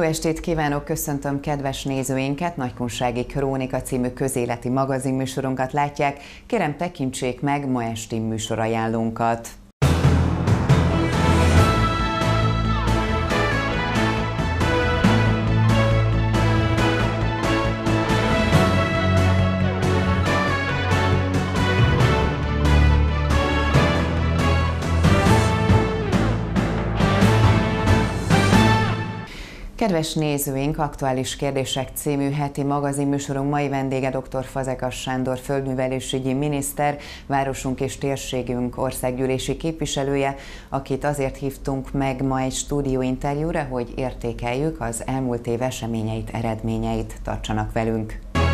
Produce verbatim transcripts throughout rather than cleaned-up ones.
estét kívánok, köszöntöm kedves nézőinket! Nagykunsági Krónika című közéleti magazinműsorunkat látják. Kérem, tekintsék meg ma esti műsorajánlónkat. Kedves nézőink, Aktuális Kérdések című heti magazinműsorunk mai vendége dr. Fazekas Sándor földművelésügyi miniszter, városunk és térségünk országgyűlési képviselője, akit azért hívtunk meg ma egy stúdióinterjúra, hogy értékeljük az elmúlt év eseményeit, eredményeit. Tartsanak velünk!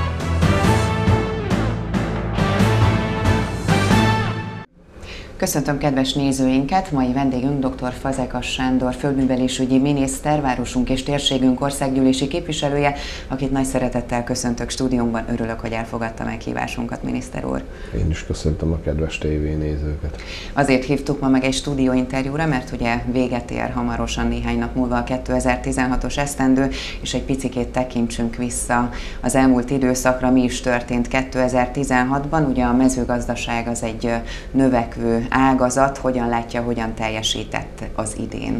Köszöntöm kedves nézőinket! Mai vendégünk dr. Fazekas Sándor földművelésügyi miniszter, városunk és térségünk országgyűlési képviselője, akit nagy szeretettel köszöntök stúdiónkban. Örülök, hogy elfogadta meghívásunkat, miniszter úr. Én is köszöntöm a kedves tévénézőket. Azért hívtuk ma meg egy stúdióinterjúra, mert ugye véget ér hamarosan néhány nap múlva a kétezer-tizenhatos esztendő, és egy picikét tekintsünk vissza az elmúlt időszakra, mi is történt kétezer-tizenhatban. Ugye a mezőgazdaság az egy növekvő ágazat, hogyan látja, hogyan teljesített az idén?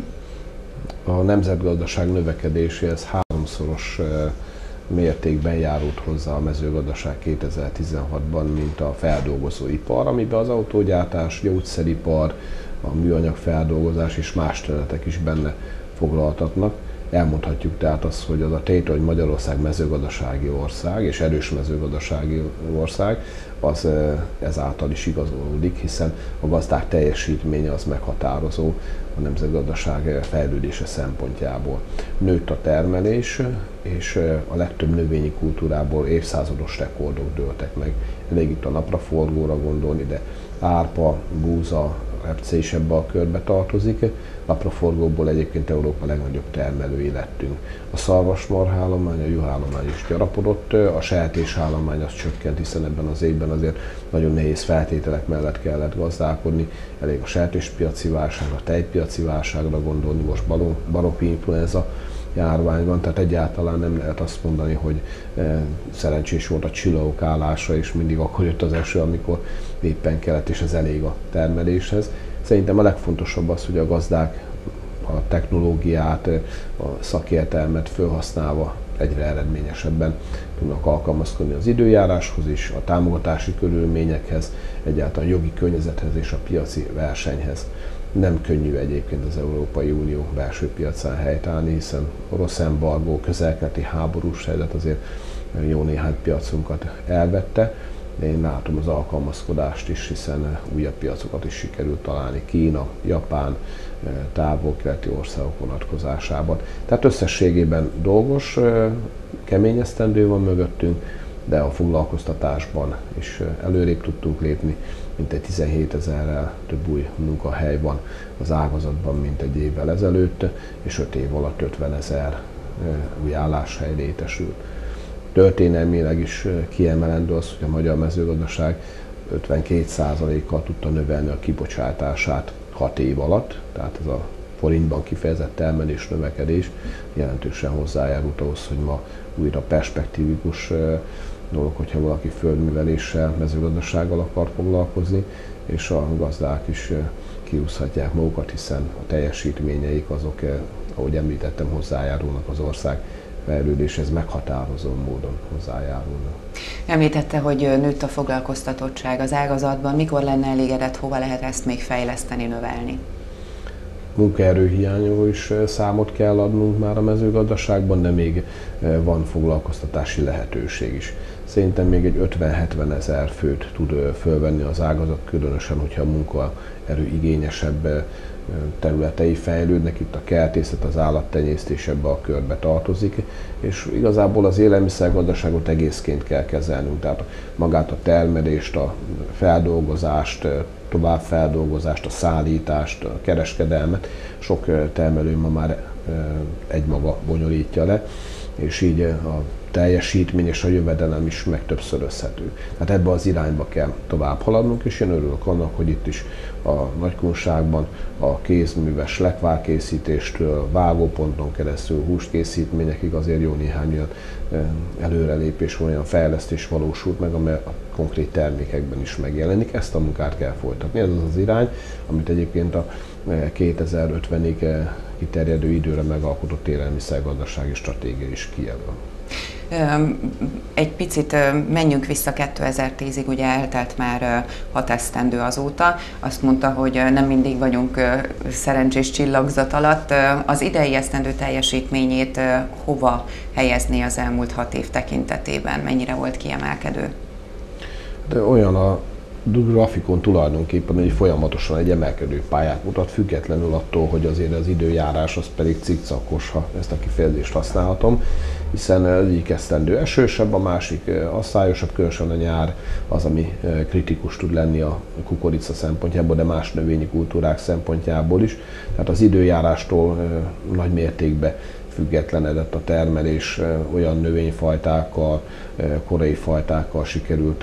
A nemzetgazdaság növekedéséhez háromszoros mértékben járult hozzá a mezőgazdaság kétezer-tizenhatban, mint a feldolgozóipar, amiben az autógyártás, gyógyszeripar, a műanyag feldolgozás és más területek is benne foglaltatnak. Elmondhatjuk tehát azt, hogy az a tétel, hogy Magyarország mezőgazdasági ország és erős mezőgazdasági ország, az ezáltal is igazolódik, hiszen a gazdák teljesítménye az meghatározó a nemzetgazdaság fejlődése szempontjából. Nőtt a termelés, és a legtöbb növényi kultúrából évszázados rekordok dőltek meg. Elég itt a napraforgóra gondolni, de árpa, búza, repce is ebbe a körbe tartozik. Napraforgóból egyébként Európa legnagyobb termelői lettünk. A szarvasmarhállomány, a juhállomány is gyarapodott, a sertésállomány az csökkent, hiszen ebben az évben azért nagyon nehéz feltételek mellett kellett gazdálkodni. Elég a sertéspiaci válságra, a tejpiaci válságra gondolni, most baropi influenza járvány van, tehát egyáltalán nem lehet azt mondani, hogy e, szerencsés volt a csillagok állása, és mindig akkor jött az eső, amikor éppen kellett, és ez elég a termeléshez. Szerintem a legfontosabb az, hogy a gazdák a technológiát, a szakértelmet felhasználva egyre eredményesebben tudnak alkalmazkodni az időjáráshoz is, a támogatási körülményekhez, egyáltalán jogi környezethez és a piaci versenyhez. Nem könnyű egyébként az Európai Unió belső piacán helytállni, hiszen orosz embargó, közel-keleti háborús helyzet azért jó néhány piacunkat elvette. De én látom az alkalmazkodást is, hiszen újabb piacokat is sikerült találni Kína, Japán, távol-keleti országok vonatkozásában. Tehát összességében dolgos, kemény esztendő van mögöttünk, de a foglalkoztatásban is előrébb tudtunk lépni, mintegy tizenhétezerrel több új munkahely van az ágazatban, mint egy évvel ezelőtt, és öt év alatt ötvenezer új álláshely létesült. Történelmileg is kiemelendő az, hogy a magyar mezőgazdaság ötvenkét százalékkal tudta növelni a kibocsátását hat év alatt, tehát ez a forintban kifejezett termelés növekedés jelentősen hozzájárult ahhoz, hogy ma újra perspektívikus dolog, hogyha valaki földműveléssel, mezőgazdasággal akar foglalkozni, és a gazdák is kiúszhatják magukat, hiszen a teljesítményeik azok, ahogy említettem, hozzájárulnak az ország fejlődéshez, meghatározó módon hozzájárulnak. Említette, hogy nőtt a foglalkoztatottság az ágazatban. Mikor lenne elégedett, hova lehet ezt még fejleszteni, növelni? Munkaerőhiányról is számot kell adnunk már a mezőgazdaságban, de még van foglalkoztatási lehetőség is. Szerintem még egy ötven-hetven ezer főt tud fölvenni az ágazat, különösen, hogyha a munkaerő igényesebb területei fejlődnek, itt a kertészet, az állattenyésztés ebbe a körbe tartozik, és igazából az élelmiszergazdaságot egészként kell kezelnünk, tehát magát a termelést, a feldolgozást, továbbfeldolgozást, a szállítást, a kereskedelmet sok termelő ma már egymaga bonyolítja le, és így a teljesítmény és a jövedelem is megtöbbszörözhető. Tehát ebbe az irányba kell tovább haladnunk, és én örülök annak, hogy itt is a Nagykunságban a kézműves lekvárkészítéstől, vágóponton keresztül húskészítményekig azért jó néhány olyan előrelépés, olyan fejlesztés valósult meg, amely a konkrét termékekben is megjelenik. Ezt a munkát kell folytatni. Ez az az irány, amit egyébként a kétezer-ötvenig kiterjedő időre megalkotott élelmiszergazdasági stratégia is kijelöl. Egy picit menjünk vissza kétezer-tízig, ugye eltelt már hat esztendő azóta. Azt mondta, hogy nem mindig vagyunk szerencsés csillagzat alatt. Az idei esztendő teljesítményét hova helyezni az elmúlt hat év tekintetében? Mennyire volt kiemelkedő? De olyan a grafikon tulajdonképpen, hogy folyamatosan egy emelkedő pályát mutat, függetlenül attól, hogy azért az időjárás az pedig cikcakos, ha ezt a kifejezést használhatom, hiszen egyik esztendő esősebb, a másik asszályosabb, különösen a nyár az, ami kritikus tud lenni a kukorica szempontjából, de más növényi kultúrák szempontjából is. Tehát az időjárástól nagy mértékben függetlenedett a termelés, olyan növényfajtákkal, korai fajtákkal sikerült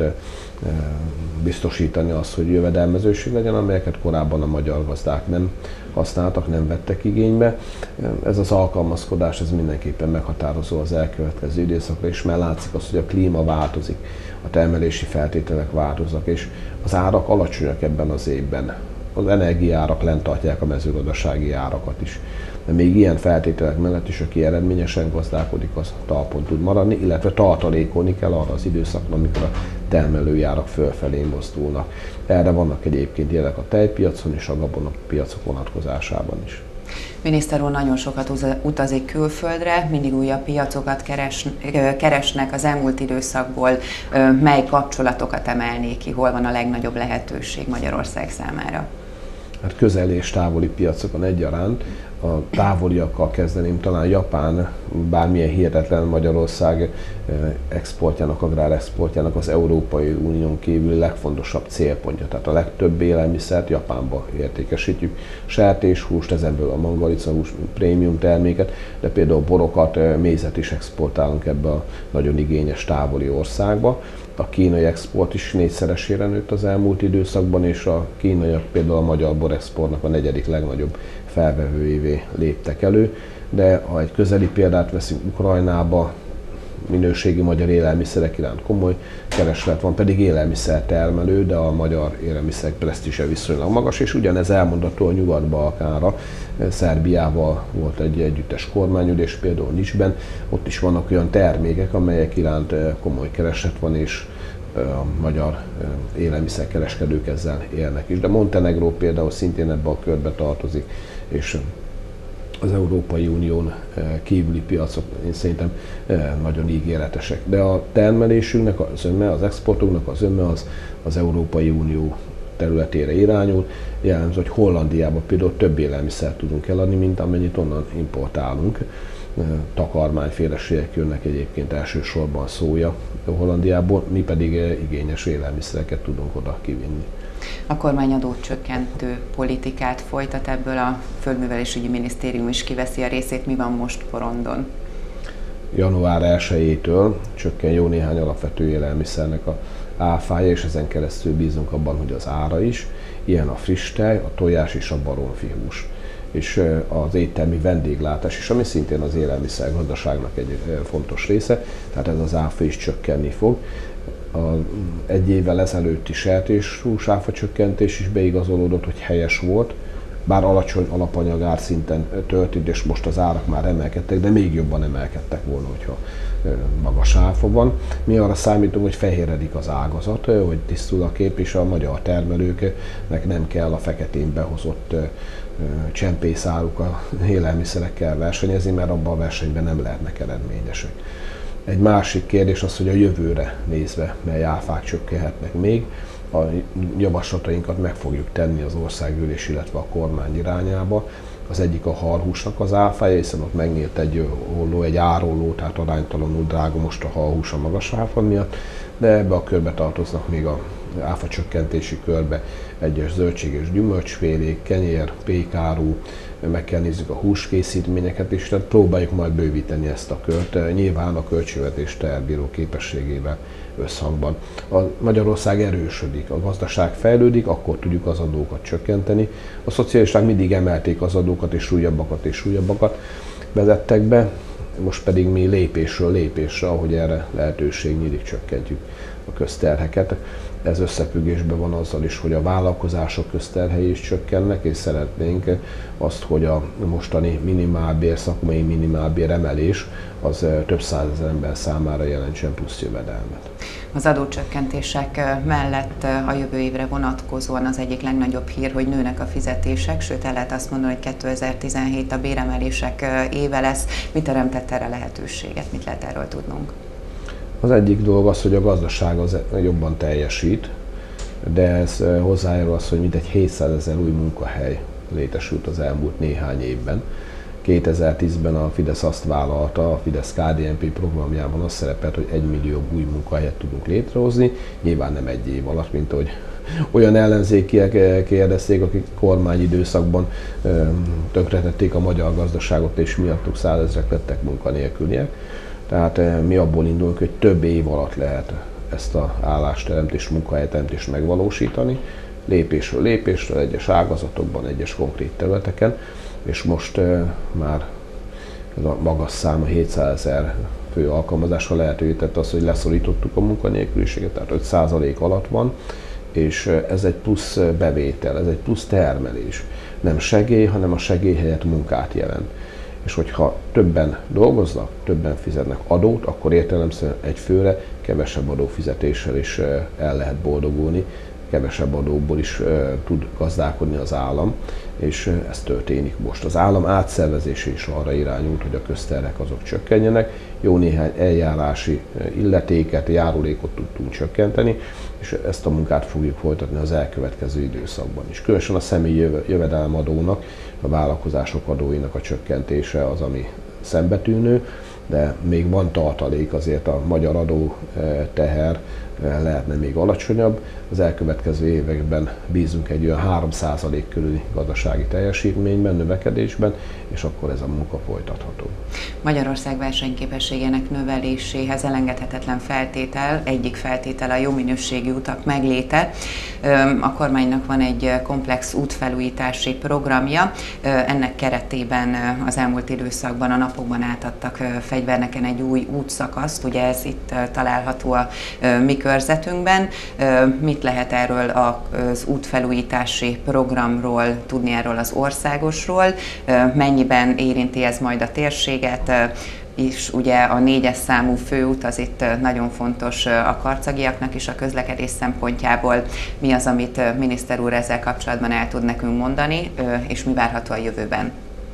biztosítani azt, hogy jövedelmezőség legyen, amelyeket korábban a magyar gazdák nem használtak, nem vettek igénybe. Ez az alkalmazkodás ez mindenképpen meghatározó az elkövetkező időszakra, és már látszik az, hogy a klíma változik, a termelési feltételek változnak, és az árak alacsonyak ebben az évben. Az energiaárak lent tartják a mezőgazdasági árakat is. De még ilyen feltételek mellett is, aki eredményesen gazdálkodik, az talpon tud maradni, illetve tartalékolni kell arra az időszakra, amikor a termelői árak fölfelé mozdulnak. Erre vannak egyébként jelek a tejpiacon és a gabonapiacok vonatkozásában is. Miniszter úr nagyon sokat utazik külföldre, mindig újabb piacokat keres, keresnek az elmúlt időszakból. Mely kapcsolatokat emelnék ki, hol van a legnagyobb lehetőség Magyarország számára? Hát közeli és távoli piacokon egyaránt. A távoliakkal kezdeném, talán Japán, bármilyen hihetetlen Magyarország exportjának, agrárexportjának az Európai Unión kívüli legfontosabb célpontja. Tehát a legtöbb élelmiszert Japánba értékesítjük. Sertéshúst, ezenből a mangalicahús, prémium terméket, de például borokat, mézet is exportálunk ebbe a nagyon igényes távoli országba. A kínai export is négyszeresére nőtt az elmúlt időszakban, és a kínaiak például a magyar borexportnak a negyedik legnagyobb felvevőivé léptek elő, de ha egy közeli példát veszünk, Ukrajnába minőségi magyar élelmiszerek iránt komoly kereslet van, pedig élelmiszertermelő, de a magyar élelmiszerek presztízse viszonylag magas, és ugyanez elmondható a Nyugat-Balkánra. Szerbiával volt egy együttes kormányülés, például Nicsben, ott is vannak olyan termékek, amelyek iránt komoly kereslet van, és a magyar élelmiszerkereskedők ezzel élnek is. De Montenegró például szintén ebbe a körbe tartozik, és az Európai Unión kívüli piacok én szerintem nagyon ígéretesek. De a termelésünknek az öme, az exportunknak az öme az, az Európai Unió területére irányul. Jellemző, hogy Hollandiában például több élelmiszert tudunk eladni, mint amennyit onnan importálunk. Takarmányféleségek jönnek egyébként elsősorban szója Hollandiából, mi pedig igényes élelmiszereket tudunk oda kivinni. A kormány adócsökkentő politikát folytat, ebből a Földművelésügyi Minisztérium is kiveszi a részét. Mi van most porondon? január elsejétől csökken jó néhány alapvető élelmiszernek a áfája, és ezen keresztül bízunk abban, hogy az ára is. Ilyen a friss tej, a tojás és a baromfihús. És az éttermi vendéglátás is, ami szintén az élelmiszergazdaságnak egy fontos része, tehát ez az áfa is csökkenni fog. A egy évvel ezelőtti sertéshús áfa csökkentés is beigazolódott, hogy helyes volt, bár alacsony alapanyagár szinten történt, és most az árak már emelkedtek, de még jobban emelkedtek volna, hogyha magas áfa van. Mi arra számítunk, hogy fehéredik az ágazat, hogy tisztul a kép, és a magyar termelőknek nem kell a feketén behozott csempészáruk a élelmiszerekkel versenyezni, mert abban a versenyben nem lehetnek eredményesek. Egy másik kérdés az, hogy a jövőre nézve mely áfák csökkenhetnek még. A javaslatainkat meg fogjuk tenni az országgyűlés, illetve a kormány irányába. Az egyik a halhúsnak az áfája, hiszen ott megnyílt egy olló, egy árolló, tehát aránytalanul drága most a halhús a magas áfa miatt, de ebbe a körbe tartoznak még a áfa csökkentési körbe egyes zöldség és gyümölcsfélék, kenyér, pékáru, meg kell nézzük a húskészítményeket is, tehát próbáljuk majd bővíteni ezt a kört, nyilván a költségvetés teherbíró képességével összhangban. A Magyarország erősödik, a gazdaság fejlődik, akkor tudjuk az adókat csökkenteni. A szocialisták mindig emelték az adókat, és újabbakat és újabbakat vezettek be, most pedig mi lépésről lépésre, ahogy erre lehetőség nyílik, csökkentjük a közterheket. Ez összefüggésben van azzal is, hogy a vállalkozások közterhei is csökkennek, és szeretnénk azt, hogy a mostani minimálbér, szakmai minimálbér emelés az több százezer ember számára jelentsen plusz jövedelmet. Az adócsökkentések mellett a jövő évre vonatkozóan az egyik legnagyobb hír, hogy nőnek a fizetések, sőt el lehet azt mondani, hogy kétezer-tizenhét a béremelések éve lesz. Mi teremtett erre lehetőséget? Mit lehet erről tudnunk? Az egyik dolog az, hogy a gazdaság az jobban teljesít, de ez hozzájárul az, hogy mintegy hétszázezer új munkahely létesült az elmúlt néhány évben. kétezer-tízben a Fidesz azt vállalta, a Fidesz-ká dé en pé programjában az szerepelt, hogy egy millió új munkahelyet tudunk létrehozni, nyilván nem egy év alatt, mint ahogy olyan ellenzékiek kérdezték, akik kormányidőszakban tönkretették a magyar gazdaságot, és miattuk százezrek lettek munkanélküliek. Tehát mi abból indulunk, hogy több év alatt lehet ezt az állásteremtést, munkahelyteremtést megvalósítani, lépésről lépésről, egyes ágazatokban, egyes konkrét területeken, és most már ez a magas szám, a hétszázezer fő alkalmazása lehetővé tette azt, hogy leszorítottuk a munkanélküliséget, tehát öt százalék alatt van, és ez egy plusz bevétel, ez egy plusz termelés. Nem segély, hanem a segély helyett munkát jelent. És hogyha többen dolgoznak, többen fizetnek adót, akkor értelemszerűen egy főre kevesebb adófizetéssel is el lehet boldogulni, kevesebb adóból is tud gazdálkodni az állam, és ez történik most. Az állam átszervezése is arra irányult, hogy a közterhek azok csökkenjenek, jó néhány eljárási illetéket, járulékot tudtunk csökkenteni, és ezt a munkát fogjuk folytatni az elkövetkező időszakban is. Különösen a személyi jövedelemadónak, a vállalkozások adóinak a csökkentése az, ami szembetűnő, de még van tartalék, azért a magyar adó teher lehetne még alacsonyabb. Az elkövetkező években bízunk egy olyan három százalék körüli gazdasági teljesítményben, növekedésben, és akkor ez a munka folytatható. Magyarország versenyképességének növeléséhez elengedhetetlen feltétel, egyik feltétel a jó minőségű utak megléte. A kormánynak van egy komplex útfelújítási programja. Ennek keretében az elmúlt időszakban, a napokban átadtak Fegyverneken egy új útszakaszt, ugye ez itt található a mi körzetünkben. Mit lehet erről az útfelújítási programról tudni, erről az országosról? Mennyiben érinti ez majd a térséget? És ugye a négyes számú főút az itt nagyon fontos a karcagiaknak is a közlekedés szempontjából. Mi az, amit miniszter úr ezzel kapcsolatban el tud nekünk mondani, és mi várható a jövőben?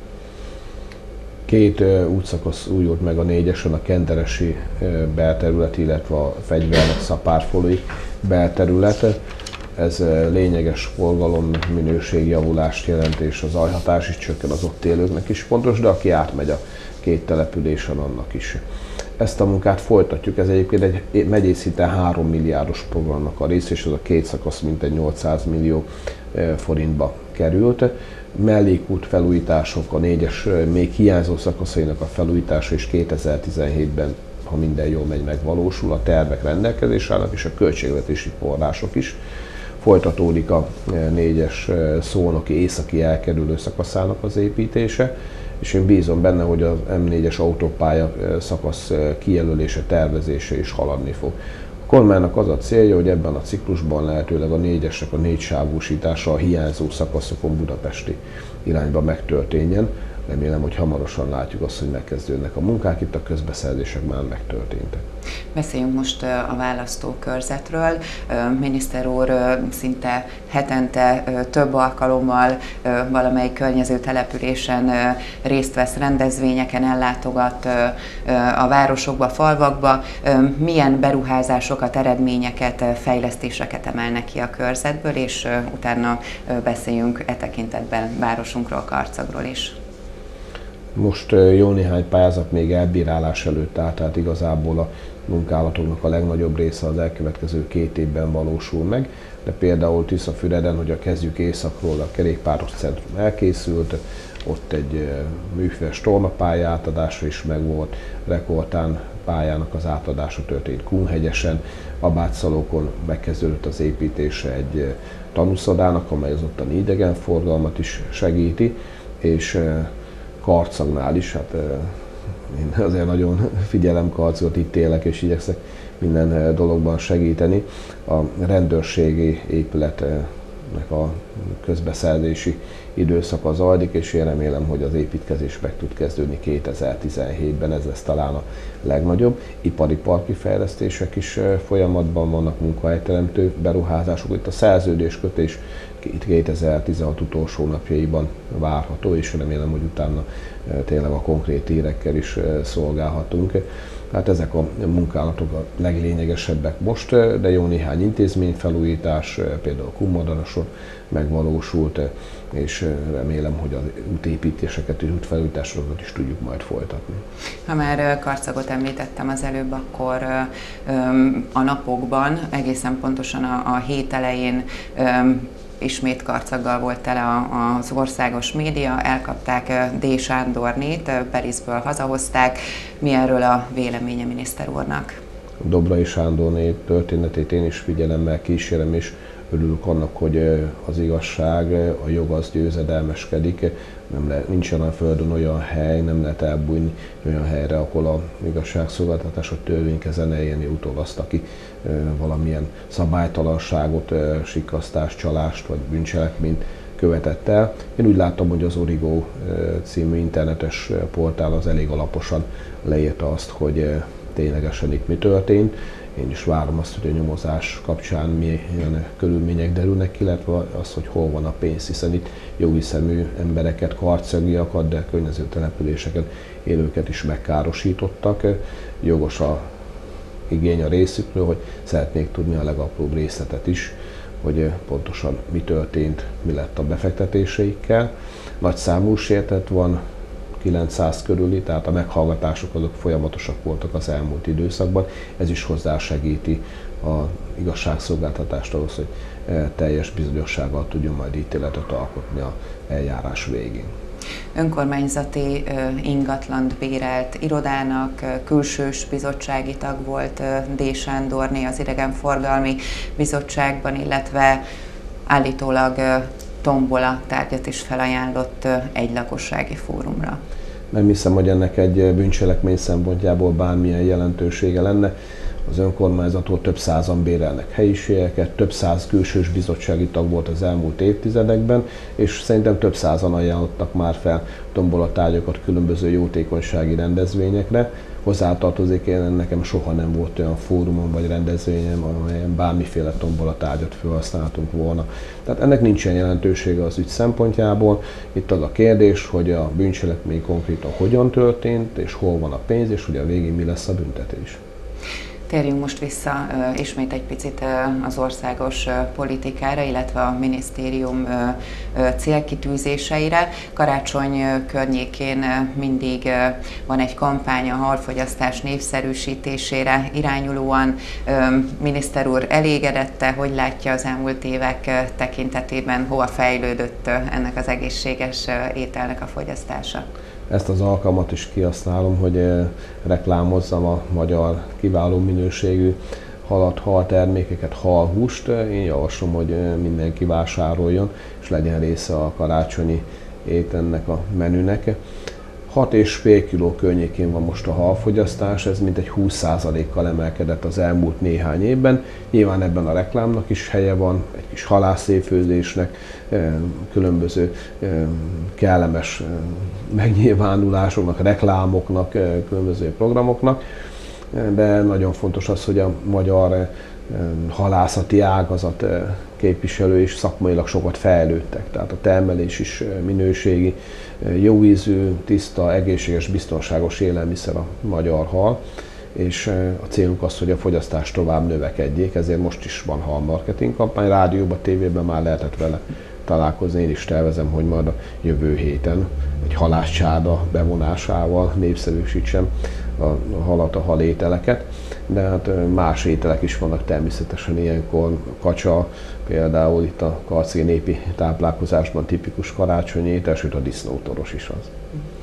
Két útszakasz újult meg a négyesen, a kenderesi belterület, illetve a Fegyvernek szapárfalusi belterület. Ez lényeges forgalom minőségjavulást jelent, és az zajhatás is csökken, az ott élőknek is fontos, de aki átmegy a két településen, annak is. Ezt a munkát folytatjuk, ez egyébként egy megyei szinten három milliárdos programnak a rész, és ez a két szakasz mintegy nyolcszáz millió forintba került. Mellékút felújítások, a négyes még hiányzó szakaszainak a felújítása is kétezer-tizenhétben, ha minden jól megy, megvalósul, a tervek rendelkezésre állnak, és a költségvetési források is. Folytatódik a négyes szónoki északi elkerülő szakaszának az építése, és én bízom benne, hogy az em négyes autópálya szakasz kijelölése, tervezése is haladni fog. A kormánynak az a célja, hogy ebben a ciklusban lehetőleg a négyesnek a négysávúsítása a hiányzó szakaszokon budapesti irányba megtörténjen. Remélem, hogy hamarosan látjuk azt, hogy megkezdődnek a munkák, itt a közbeszerzések már megtörténtek. Beszéljünk most a választókörzetről. Miniszter úr szinte hetente több alkalommal valamelyik környező településen részt vesz rendezvényeken, ellátogat a városokba, falvakba. Milyen beruházásokat, eredményeket, fejlesztéseket emelnek ki a körzetből, és utána beszéljünk e tekintetben városunkról, Karcagról is. Most jó néhány pályázat még elbírálás előtt áll, tehát igazából a munkálatoknak a legnagyobb része az elkövetkező két évben valósul meg, de például Tiszafüreden, hogy a kezdjük északról, a kerékpáros centrum elkészült, ott egy műfüves tornapálya átadása is megvolt, Rekoltán pályának az átadása történt Kunhegyesen, Abátszalókon megkezdődött az építése egy tanúszodának, amely az ottani idegenforgalmat is segíti, és Karcagnál is, hát én azért nagyon figyelem Karcagot, itt élek és igyekszek minden dologban segíteni. A rendőrségi épületnek a közbeszerzési időszaka zajlik, és én remélem, hogy az építkezés meg tud kezdődni kétezer-tizenhétben, ez lesz talán a legnagyobb. Ipari parki fejlesztések is folyamatban vannak, munkahelyteremtő beruházások, itt a szerződéskötés itt kétezer-tizenhat utolsó napjaiban várható, és remélem, hogy utána tényleg a konkrét hírekkel is szolgálhatunk. Hát ezek a munkálatok a leglényegesebbek most, de jó néhány intézményfelújítás, például Kunmadaroson megvalósult, és remélem, hogy az útépítéseket és útfelújításokat is tudjuk majd folytatni. Ha már Karcagot említettem az előbb, akkor a napokban, egészen pontosan a, a hét elején ismét Karcaggal volt tele az országos média, elkapták D. Sándornét, Beriszből hazahozták. Mi erről a véleménye miniszter úrnak? Dobrai Sándorné történetét én is figyelemmel kísérem, és örülök annak, hogy az igazság, a jog az győzedelmeskedik. Nem le, nincs olyan a földön olyan hely, nem lehet elbújni olyan helyre, ahol a igazságszolgáltatás a törvénykezen eljönni utol azt, aki valamilyen szabálytalanságot, sikkasztást, csalást vagy bűncselekményt követett el. Én úgy látom, hogy az Origo című internetes portál az elég alaposan leírta azt, hogy ténylegesen itt mi történt. Én is várom azt, hogy a nyomozás kapcsán milyen körülmények derülnek ki, illetve az, hogy hol van a pénz, hiszen itt jóhiszemű embereket, karcagiakat, de környező településeket, élőket is megkárosítottak. Jogos a igény a részükről, hogy szeretnék tudni a legapróbb részletet is, hogy pontosan mi történt, mi lett a befektetéseikkel. Nagy számú sértett van, kilencszáz körüli, tehát a meghallgatások azok folyamatosak voltak az elmúlt időszakban. Ez is hozzásegíti az igazságszolgáltatást ahhoz, hogy teljes bizonyossággal tudjon majd ítéletet alkotni az eljárás végén. Önkormányzati ingatlant bérelt irodának külsős bizottsági tag volt D. Sándorné az idegenforgalmi bizottságban, illetve állítólag tombola tárgyat is felajánlott egy lakossági fórumra. Nem hiszem, hogy ennek egy bűncselekmény szempontjából bármilyen jelentősége lenne. Az önkormányzattól több százan bérelnek helyiségeket, több száz külsős bizottsági tag volt az elmúlt évtizedekben, és szerintem több százan ajánlottak már fel tombolatárgyakat különböző jótékonysági rendezvényekre. Hozzátartozik, én nekem soha nem volt olyan fórumon vagy rendezvényem, amelyen bármiféle tombolatárgyat felhasználtunk volna. Tehát ennek nincsen jelentősége az ügy szempontjából. Itt az a kérdés, hogy a bűncselekmény konkrétan hogyan történt, és hol van a pénz, és hogy a végén mi lesz a büntetés. Térjünk most vissza uh, ismét egy picit uh, az országos uh, politikára, illetve a minisztérium uh, uh, célkitűzéseire. Karácsony uh, környékén uh, mindig uh, van egy kampány a halfogyasztás népszerűsítésére irányulóan. Uh, miniszter úr elégedette, hogy látja az elmúlt évek uh, tekintetében, hova fejlődött uh, ennek az egészséges uh, ételnek a fogyasztása? Ezt az alkalmat is kihasználom, hogy reklámozzam a magyar kiváló minőségű halat, haltermékeket, halhúst. Én javaslom, hogy mindenki vásároljon, és legyen része a karácsonyi étennek a menünek. hat és fél kiló környékén van most a halfogyasztás, ez mintegy húsz százalékkal emelkedett az elmúlt néhány évben. Nyilván ebben a reklámnak is helye van, egy kis halászéfőzésnek, különböző kellemes megnyilvánulásoknak, reklámoknak, különböző programoknak, de nagyon fontos az, hogy a magyar halászati ágazat képviselő és szakmailag sokat fejlődtek, tehát a termelés is minőségi, jó ízű, tiszta, egészséges, biztonságos élelmiszer a magyar hal, és a célunk az, hogy a fogyasztás tovább növekedjék, ezért most is van halmarketing kampány, rádióban, tévében már lehetett vele találkozni. Én is tervezem, hogy majd a jövő héten egy halászcsáda bevonásával népszerűsítsem a halat, a halételeket, de hát más ételek is vannak természetesen ilyenkor. Kacsa, például itt a karcegi népi táplálkozásban tipikus karácsonyi étel, sőt a disznótoros is az.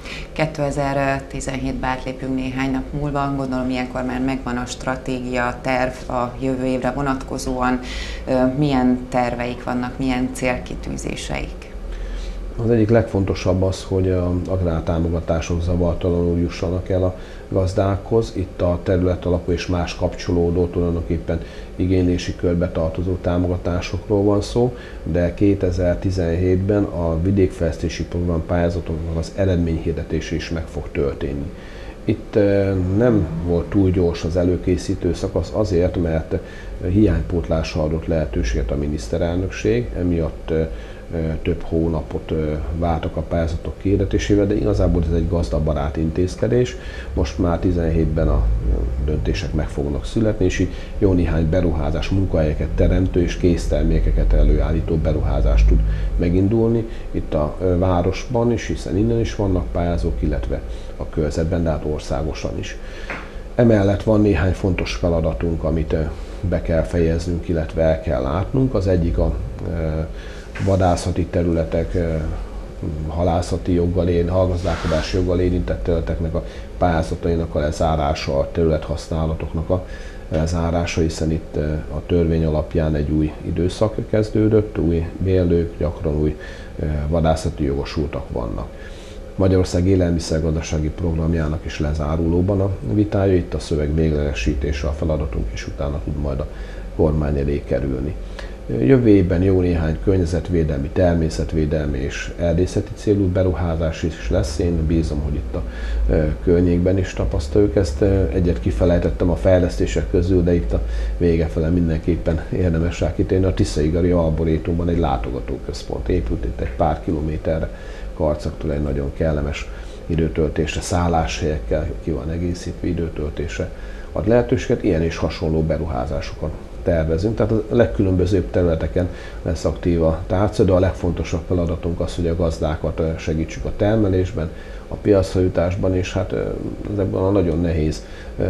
kétezer-tizenhétbe átlépünk néhány nap múlva, gondolom ilyenkor már megvan a stratégia, a terv a jövő évre vonatkozóan. Milyen terveik vannak, milyen célkitűzéseik? Az egyik legfontosabb az, hogy az agrártámogatások zavartalanul jussanak el a gazdákhoz. Itt a terület alapú és más kapcsolódó, tulajdonképpen igénylési körbe tartozó támogatásokról van szó, de kétezer-tizenhétben a vidékfejlesztési program pályázatoknak az eredményhirdetése is meg fog történni. Itt nem volt túl gyors az előkészítő szakasz azért, mert hiánypótlásra adott lehetőséget a miniszterelnökség, emiatt több hónapot vártak a pályázatok kihirdetésével, de igazából ez egy gazdabarát intézkedés. Most már tizenhétben a döntések meg fognak születni, és így jó néhány beruházás, munkahelyeket teremtő és késztermékeket előállító beruházás tud megindulni itt a városban is, hiszen innen is vannak pályázók, illetve a körzetben, de hát országosan is. Emellett van néhány fontos feladatunk, amit be kell fejeznünk, illetve el kell látnunk. Az egyik a vadászati területek, halászati joggal, hallgazdálkodási joggal érintett területeknek a pályázatainak a lezárása, a területhasználatoknak a lezárása, hiszen itt a törvény alapján egy új időszak kezdődött, új bérlők, gyakran új vadászati jogosultak vannak. Magyarország élelmiszergazdasági programjának is lezárulóban a vitája, itt a szöveg véglegesítése a feladatunk, és utána tud majd a kormány elé kerülni. Jövő évben jó néhány környezetvédelmi, természetvédelmi és erdészeti célú beruházás is lesz. Én bízom, hogy itt a környékben is tapasztaljuk ezt. Egyet kifelejtettem a fejlesztések közül, de itt a vége fele mindenképpen érdemes rá kitérni. A Tiszaigari Arborétumban egy látogatóközpont épült itt egy pár kilométerre Karcaktól, egy nagyon kellemes időtöltésre, szálláshelyekkel ki van egészítve, időtöltésre ad lehetőséget. Ilyen és hasonló beruházásokat tervezünk, tehát a legkülönbözőbb területeken lesz aktív a tárca, de a legfontosabb feladatunk az, hogy a gazdákat segítsük a termelésben, a piacra jutásban, és hát ezekben a nagyon nehéz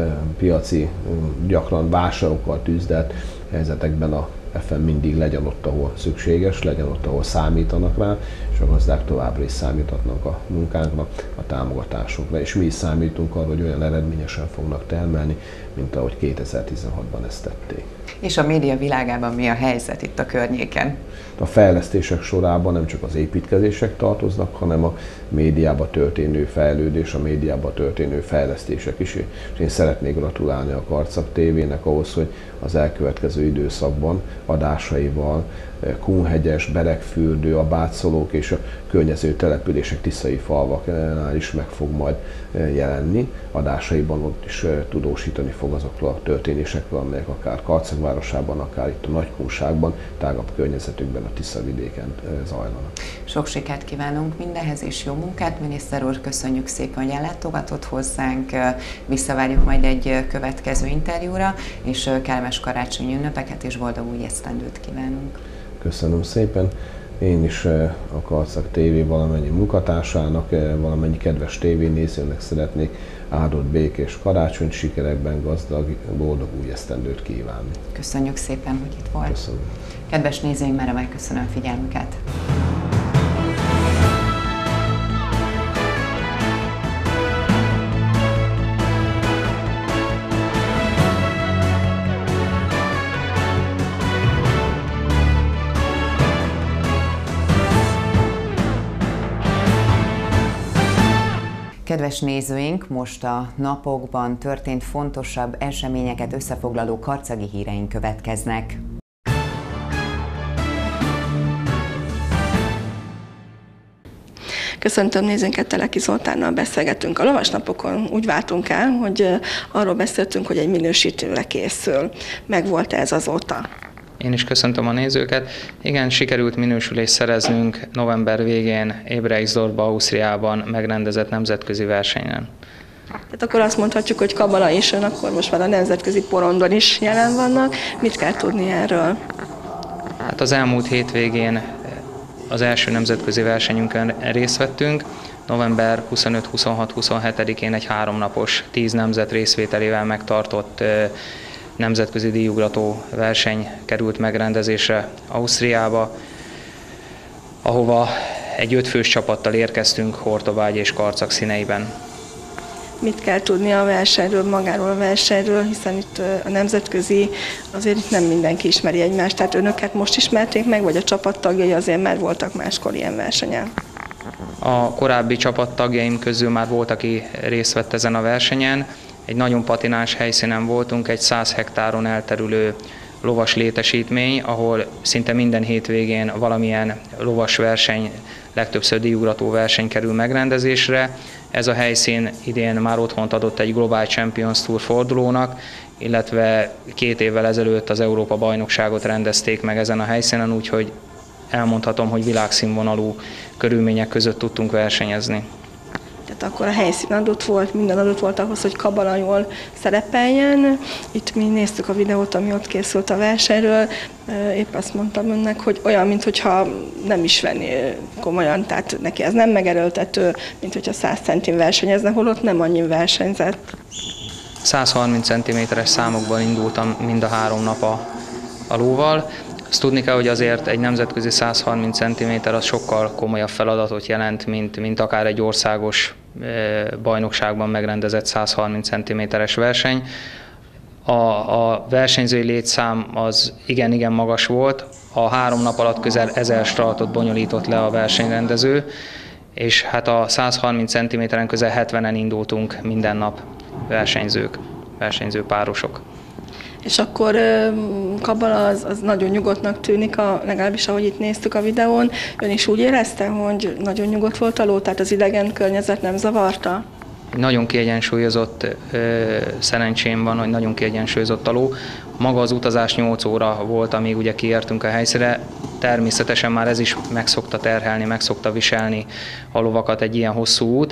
piaci, gyakran válságokkal tűzdelt helyzetekben a ef em mindig legyen ott, ahol szükséges, legyen ott, ahol számítanak rá, és a gazdák továbbra is számíthatnak a munkánkra, a támogatásokra, és mi is számítunk arra, hogy olyan eredményesen fognak termelni, mint ahogy kétezer-tizenhatban ezt tették. És a média világában mi a helyzet itt a környéken? A fejlesztések sorában nem csak az építkezések tartoznak, hanem a médiába történő fejlődés, a médiába történő fejlesztések is. És én szeretnék gratulálni a Karcag té vének ahhoz, hogy az elkövetkező időszakban adásaival Kunhegyes, Beregfürdő, a Bátszolók és a környező települések, tiszai falvaknál is meg fog majd jelenni. Adásaiban ott is tudósítani fog azokról a történésekről, amelyek akár Karcag városában, akár itt a Nagykunságban, tágabb környezetükben, a Tiszavidéken zajlanak. Sok sikert kívánunk mindenhez, és jó munkát. Miniszter úr, köszönjük szépen, hogy ellátogatott hozzánk. Visszavárjuk majd egy következő interjúra, és kellemes karácsonyi ünnepeket és boldog új esztendőt kívánunk. Köszönöm szépen. Én is a Karcag té vé valamennyi munkatársának, valamennyi kedves tévénézőnek szeretnék áldott békés karácsony sikerekben gazdag, boldog új esztendőt kívánni. Köszönjük szépen, hogy itt volt. Köszönöm. Kedves nézőink, már megköszönöm figyelmüket. Kedves nézőink, most a napokban történt fontosabb eseményeket összefoglaló karcagi híreink következnek. Köszöntöm nézőnket, Teleki Zoltánnal beszélgetünk. A lovasnapokon úgy váltunk el, hogy arról beszéltünk, hogy egy minősítőre készül. Megvolt ez azóta? Én is köszöntöm a nézőket. Igen, sikerült minősülést szereznünk november végén Ébereiszdorfban, Ausztriában megrendezett nemzetközi versenyen. Tehát akkor azt mondhatjuk, hogy Kabala és ön akkor most már a nemzetközi porondon is jelen vannak. Mit kell tudni erről? Hát az elmúlt hétvégén az első nemzetközi versenyünkön részt vettünk. november huszonöt, huszonhat, huszonhetedikén egy háromnapos, tíz nemzet részvételével megtartott nemzetközi díjugrató verseny került megrendezésre Ausztriába, ahova egy ötfős csapattal érkeztünk Hortobágy és Karcag színeiben. Mit kell tudni a versenyről, magáról a versenyről, hiszen itt a nemzetközi, azért itt nem mindenki ismeri egymást, tehát önöket most ismerték meg, vagy a csapattagjai azért már voltak máskor ilyen versenyen? A korábbi csapattagjaim közül már volt, aki részt vett ezen a versenyen. Egy nagyon patináns helyszínen voltunk, egy száz hektáron elterülő lovas létesítmény, ahol szinte minden hétvégén valamilyen lovas verseny, legtöbbször díjugrató verseny kerül megrendezésre. Ez a helyszín idén már otthont adott egy Global Champions Tour fordulónak, illetve két évvel ezelőtt az Európa-bajnokságot rendezték meg ezen a helyszínen, úgyhogy elmondhatom, hogy világszínvonalú körülmények között tudtunk versenyezni. Tehát akkor a helyszín adott volt, minden adott volt ahhoz, hogy Kabala jól szerepeljen. Itt mi néztük a videót, ami ott készült a versenyről. Épp azt mondtam önnek, hogy olyan, mintha nem is venni komolyan, tehát neki ez nem megerőltető, mint hogyha száz centin versenyezne, holott nem annyi versenyzett. száz harminc centiméteres számokban indultam mind a három nap a, a lóval. Azt tudni kell, hogy azért egy nemzetközi száz harminc centiméter az sokkal komolyabb feladatot jelent, mint, mint akár egy országos bajnokságban megrendezett száz harminc centiméteres verseny. A, a versenyzői létszám az igen-igen magas volt. A három nap alatt közel ezer startot bonyolított le a versenyrendező, és hát a száz harminc centiméteren közel hetvenen indultunk minden nap versenyzők, versenyző párosok. És akkor Kabala az, az nagyon nyugodtnak tűnik, a, legalábbis ahogy itt néztük a videón. Ön is úgy érezte, hogy nagyon nyugodt volt a ló, tehát az idegen környezet nem zavarta? Nagyon kiegyensúlyozott ö, szerencsém van, hogy nagyon kiegyensúlyozott a ló. Maga az utazás nyolc óra volt, amíg ugye kiértünk a helyszínre. Természetesen már ez is meg szokta terhelni, meg szokta viselni a lovakat egy ilyen hosszú út.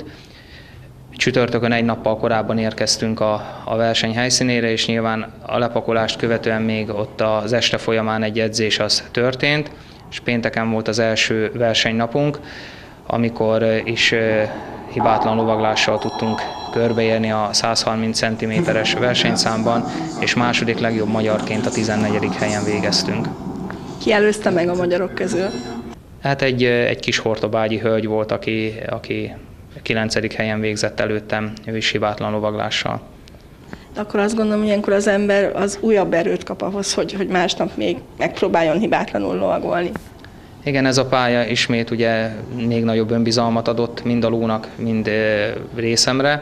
Csütörtökön egy nappal korábban érkeztünk a, a verseny helyszínére, és nyilván a lepakolást követően még ott az este folyamán egy edzés az történt, és pénteken volt az első versenynapunk, amikor is hibátlan lovaglással tudtunk körbeérni a száz harminc centiméteres versenyszámban, és második legjobb magyarként a tizennegyedik helyen végeztünk. Ki előzte meg a magyarok közül? Hát egy, egy kis hortobágyi hölgy volt, aki, aki kilencedik helyen végzett előttem, ő is hibátlan lovaglással. De akkor azt gondolom, hogy ilyenkor az ember az újabb erőt kap ahhoz, hogy, hogy másnap még megpróbáljon hibátlanul lovagolni. Igen, ez a pálya ismét ugye még nagyobb önbizalmat adott mind a lónak, mind részemre,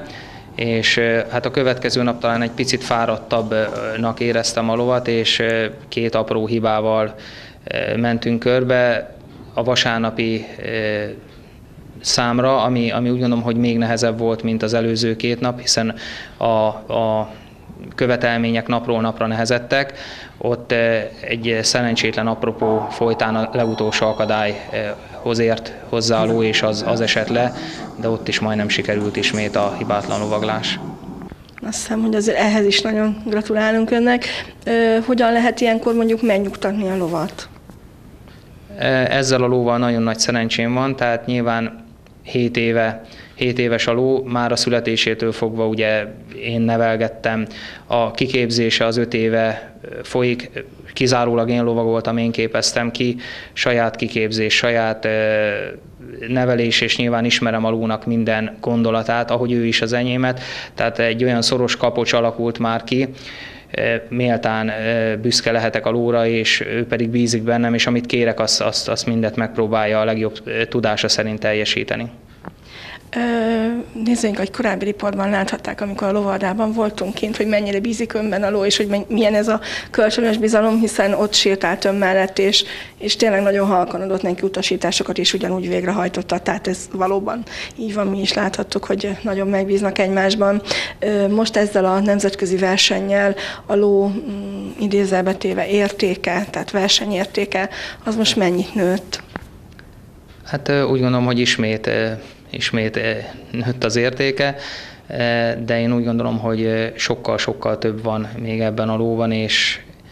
és hát a következő nap talán egy picit fáradtabbnak éreztem a lovat, és két apró hibával mentünk körbe. A vasárnapi számra, ami, ami úgy gondolom, hogy még nehezebb volt, mint az előző két nap, hiszen a, a követelmények napról napra nehezettek. Ott egy szerencsétlen apropó folytán a legutolsó akadályhoz ért hozzá a ló, és az, az esett le, de ott is majdnem sikerült ismét a hibátlan lovaglás. Azt hiszem, hogy azért ehhez is nagyon gratulálunk önnek. Hogyan lehet ilyenkor mondjuk megnyugtatni a lovat? Ezzel a lóval nagyon nagy szerencsém van, tehát nyilván hét éve, hét éves a ló, már a születésétől fogva ugye én nevelgettem, a kiképzése az öt éve folyik, kizárólag én lovagoltam, én képeztem ki, saját kiképzés, saját nevelés, és nyilván ismerem a lónak minden gondolatát, ahogy ő is az enyémet, tehát egy olyan szoros kapocs alakult már ki, méltán büszke lehetek a lóra, és ő pedig bízik bennem, és amit kérek, azt, azt, azt mindet megpróbálja a legjobb tudása szerint teljesíteni. Nézzünk, hogy korábbi riportban láthatták, amikor a lovardában voltunk kint, hogy mennyire bízik önben a ló, és hogy milyen ez a kölcsönös bizalom, hiszen ott sétált ön mellett, és, és tényleg nagyon halkan adott neki utasításokat, és ugyanúgy végrehajtotta. Tehát ez valóban így van, mi is láthattuk, hogy nagyon megbíznak egymásban. Most ezzel a nemzetközi versennyel a ló idézőjelbe téve értéke, tehát versenyértéke, az most mennyit nőtt? Hát úgy gondolom, hogy ismét ismét nőtt az értéke, de én úgy gondolom, hogy sokkal-sokkal több van még ebben a lóban, és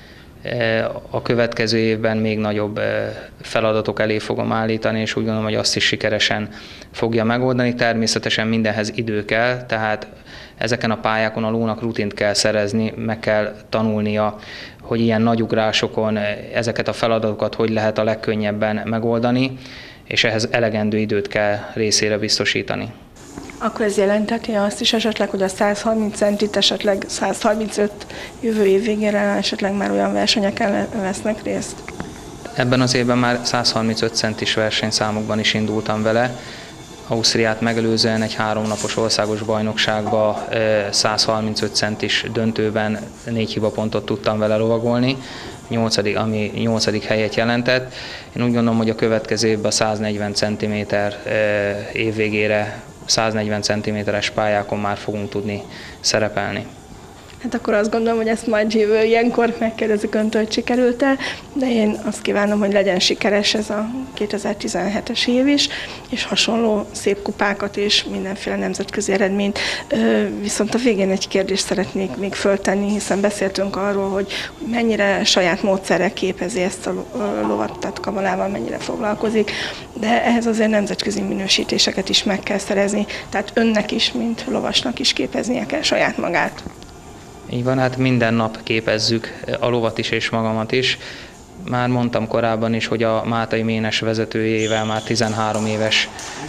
A következő évben még nagyobb feladatok elé fogom állítani, és úgy gondolom, hogy azt is sikeresen fogja megoldani. Természetesen mindenhez idő kell, tehát ezeken a pályákon a lónak rutint kell szerezni, meg kell tanulnia, hogy ilyen nagy ugrásokon ezeket a feladatokat hogy lehet a legkönnyebben megoldani, és ehhez elegendő időt kell részére biztosítani. Akkor ez jelenteti azt is esetleg, hogy a száz harminc centit, esetleg száz harmincöt jövő év végére esetleg már olyan versenyeken vesznek részt? Ebben az évben már száz harmincöt centis versenyszámokban is indultam vele. Ausztriát megelőzően egy háromnapos országos bajnokságba száz harmincöt centis döntőben négy hibapontot tudtam vele lovagolni, nyolcadik, ami nyolcadik helyet jelentett. Én úgy gondolom, hogy a következő évben a száz negyven centiméter év végére száz negyven centiméteres pályákon már fogunk tudni szerepelni. Hát akkor azt gondolom, hogy ezt majd jövő ilyenkor megkérdezzük öntől, hogy sikerült-e, de én azt kívánom, hogy legyen sikeres ez a kétezer-tizenhetes év is, és hasonló szép kupákat és mindenféle nemzetközi eredményt. Viszont a végén egy kérdést szeretnék még föltenni, hiszen beszéltünk arról, hogy mennyire saját módszerrel képezi ezt a lovat, tehát kabalával mennyire foglalkozik, de ehhez azért nemzetközi minősítéseket is meg kell szerezni, tehát önnek is, mint lovasnak is képeznie kell saját magát. Így van, hát minden nap képezzük a lovat is és magamat is. Már mondtam korábban is, hogy a Mátai Ménes vezetőjével már tizenhárom éves,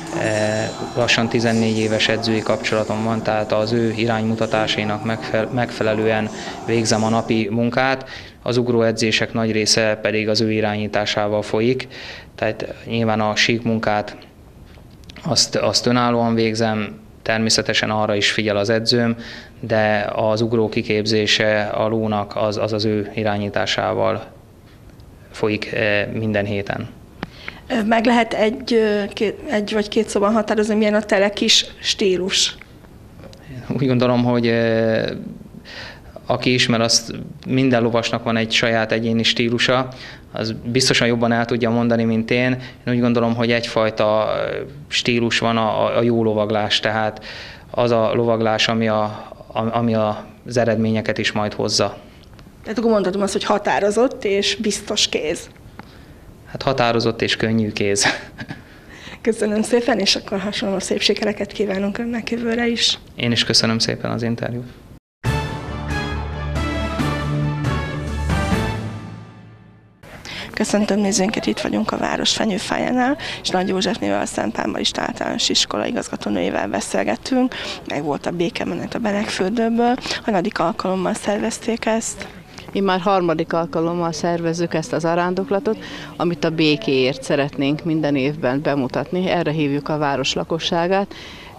lassan tizennégy éves edzői kapcsolatom van, tehát az ő iránymutatásainak megfelelően végzem a napi munkát. Az ugróedzések nagy része pedig az ő irányításával folyik, tehát nyilván a síkmunkát azt, azt önállóan végzem, természetesen arra is figyel az edzőm, de az ugró kiképzése a lónak az az, az ő irányításával folyik minden héten. Meg lehet egy, egy vagy két szóban határozni, milyen a tele kis stílus? Úgy gondolom, hogy aki ismer, azt minden lovasnak van egy saját egyéni stílusa, az biztosan jobban el tudja mondani, mint én. Én úgy gondolom, hogy egyfajta stílus van a, a jó lovaglás, tehát az a lovaglás, ami, a, ami az eredményeket is majd hozza. Tehát akkor mondhatom azt, hogy határozott és biztos kéz. Hát határozott és könnyű kéz. Köszönöm szépen, és akkor hasonló szép sikereket kívánunk önnek jövőre is. Én is köszönöm szépen az interjút. Köszöntöm nézőinket, itt vagyunk a város fenyőfájánál, és Nagy Józsefnével, a Szent Pál Marista Általános Iskola igazgatónőjével beszélgettünk. Meg volt a békemenet a Beregfürdőből. Hanyadik alkalommal szervezték ezt? Mi már harmadik alkalommal szervezzük ezt az arándoklatot, amit a békéért szeretnénk minden évben bemutatni. Erre hívjuk a város lakosságát,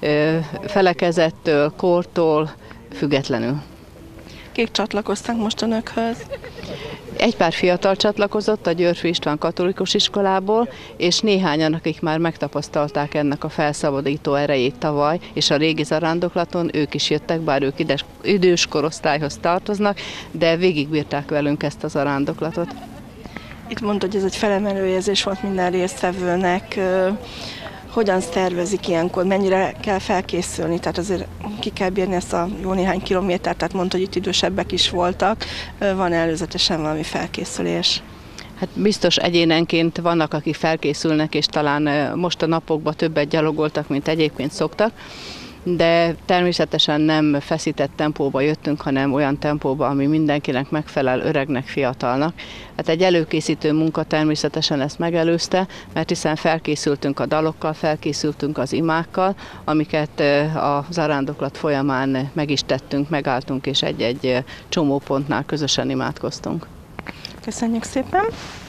felekezettől, kortól függetlenül. Kik csatlakoztak most önökhöz? Egy pár fiatal csatlakozott a Györffy István katolikus iskolából, és néhányan, akik már megtapasztalták ennek a felszabadító erejét tavaly, és a régi zarándoklaton ők is jöttek, bár ők ides, idős korosztályhoz tartoznak, de végigbírták velünk ezt a zarándoklatot. Itt mondta, hogy ez egy felemelő érzés volt minden résztvevőnek. Hogyan szervezik ilyenkor, mennyire kell felkészülni, tehát azért ki kell bírni ezt a jó néhány kilométert, tehát mondta, hogy itt idősebbek is voltak, van előzetesen valami felkészülés? Hát biztos egyénenként vannak, akik felkészülnek, és talán most a napokban többet gyalogoltak, mint egyébként szoktak, de természetesen nem feszített tempóba jöttünk, hanem olyan tempóba, ami mindenkinek megfelel, öregnek, fiatalnak. Hát egy előkészítő munka természetesen ezt megelőzte, mert hiszen felkészültünk a dalokkal, felkészültünk az imákkal, amiket a zarándoklat folyamán meg is tettünk, megálltunk, és egy-egy csomópontnál közösen imádkoztunk. Köszönjük szépen!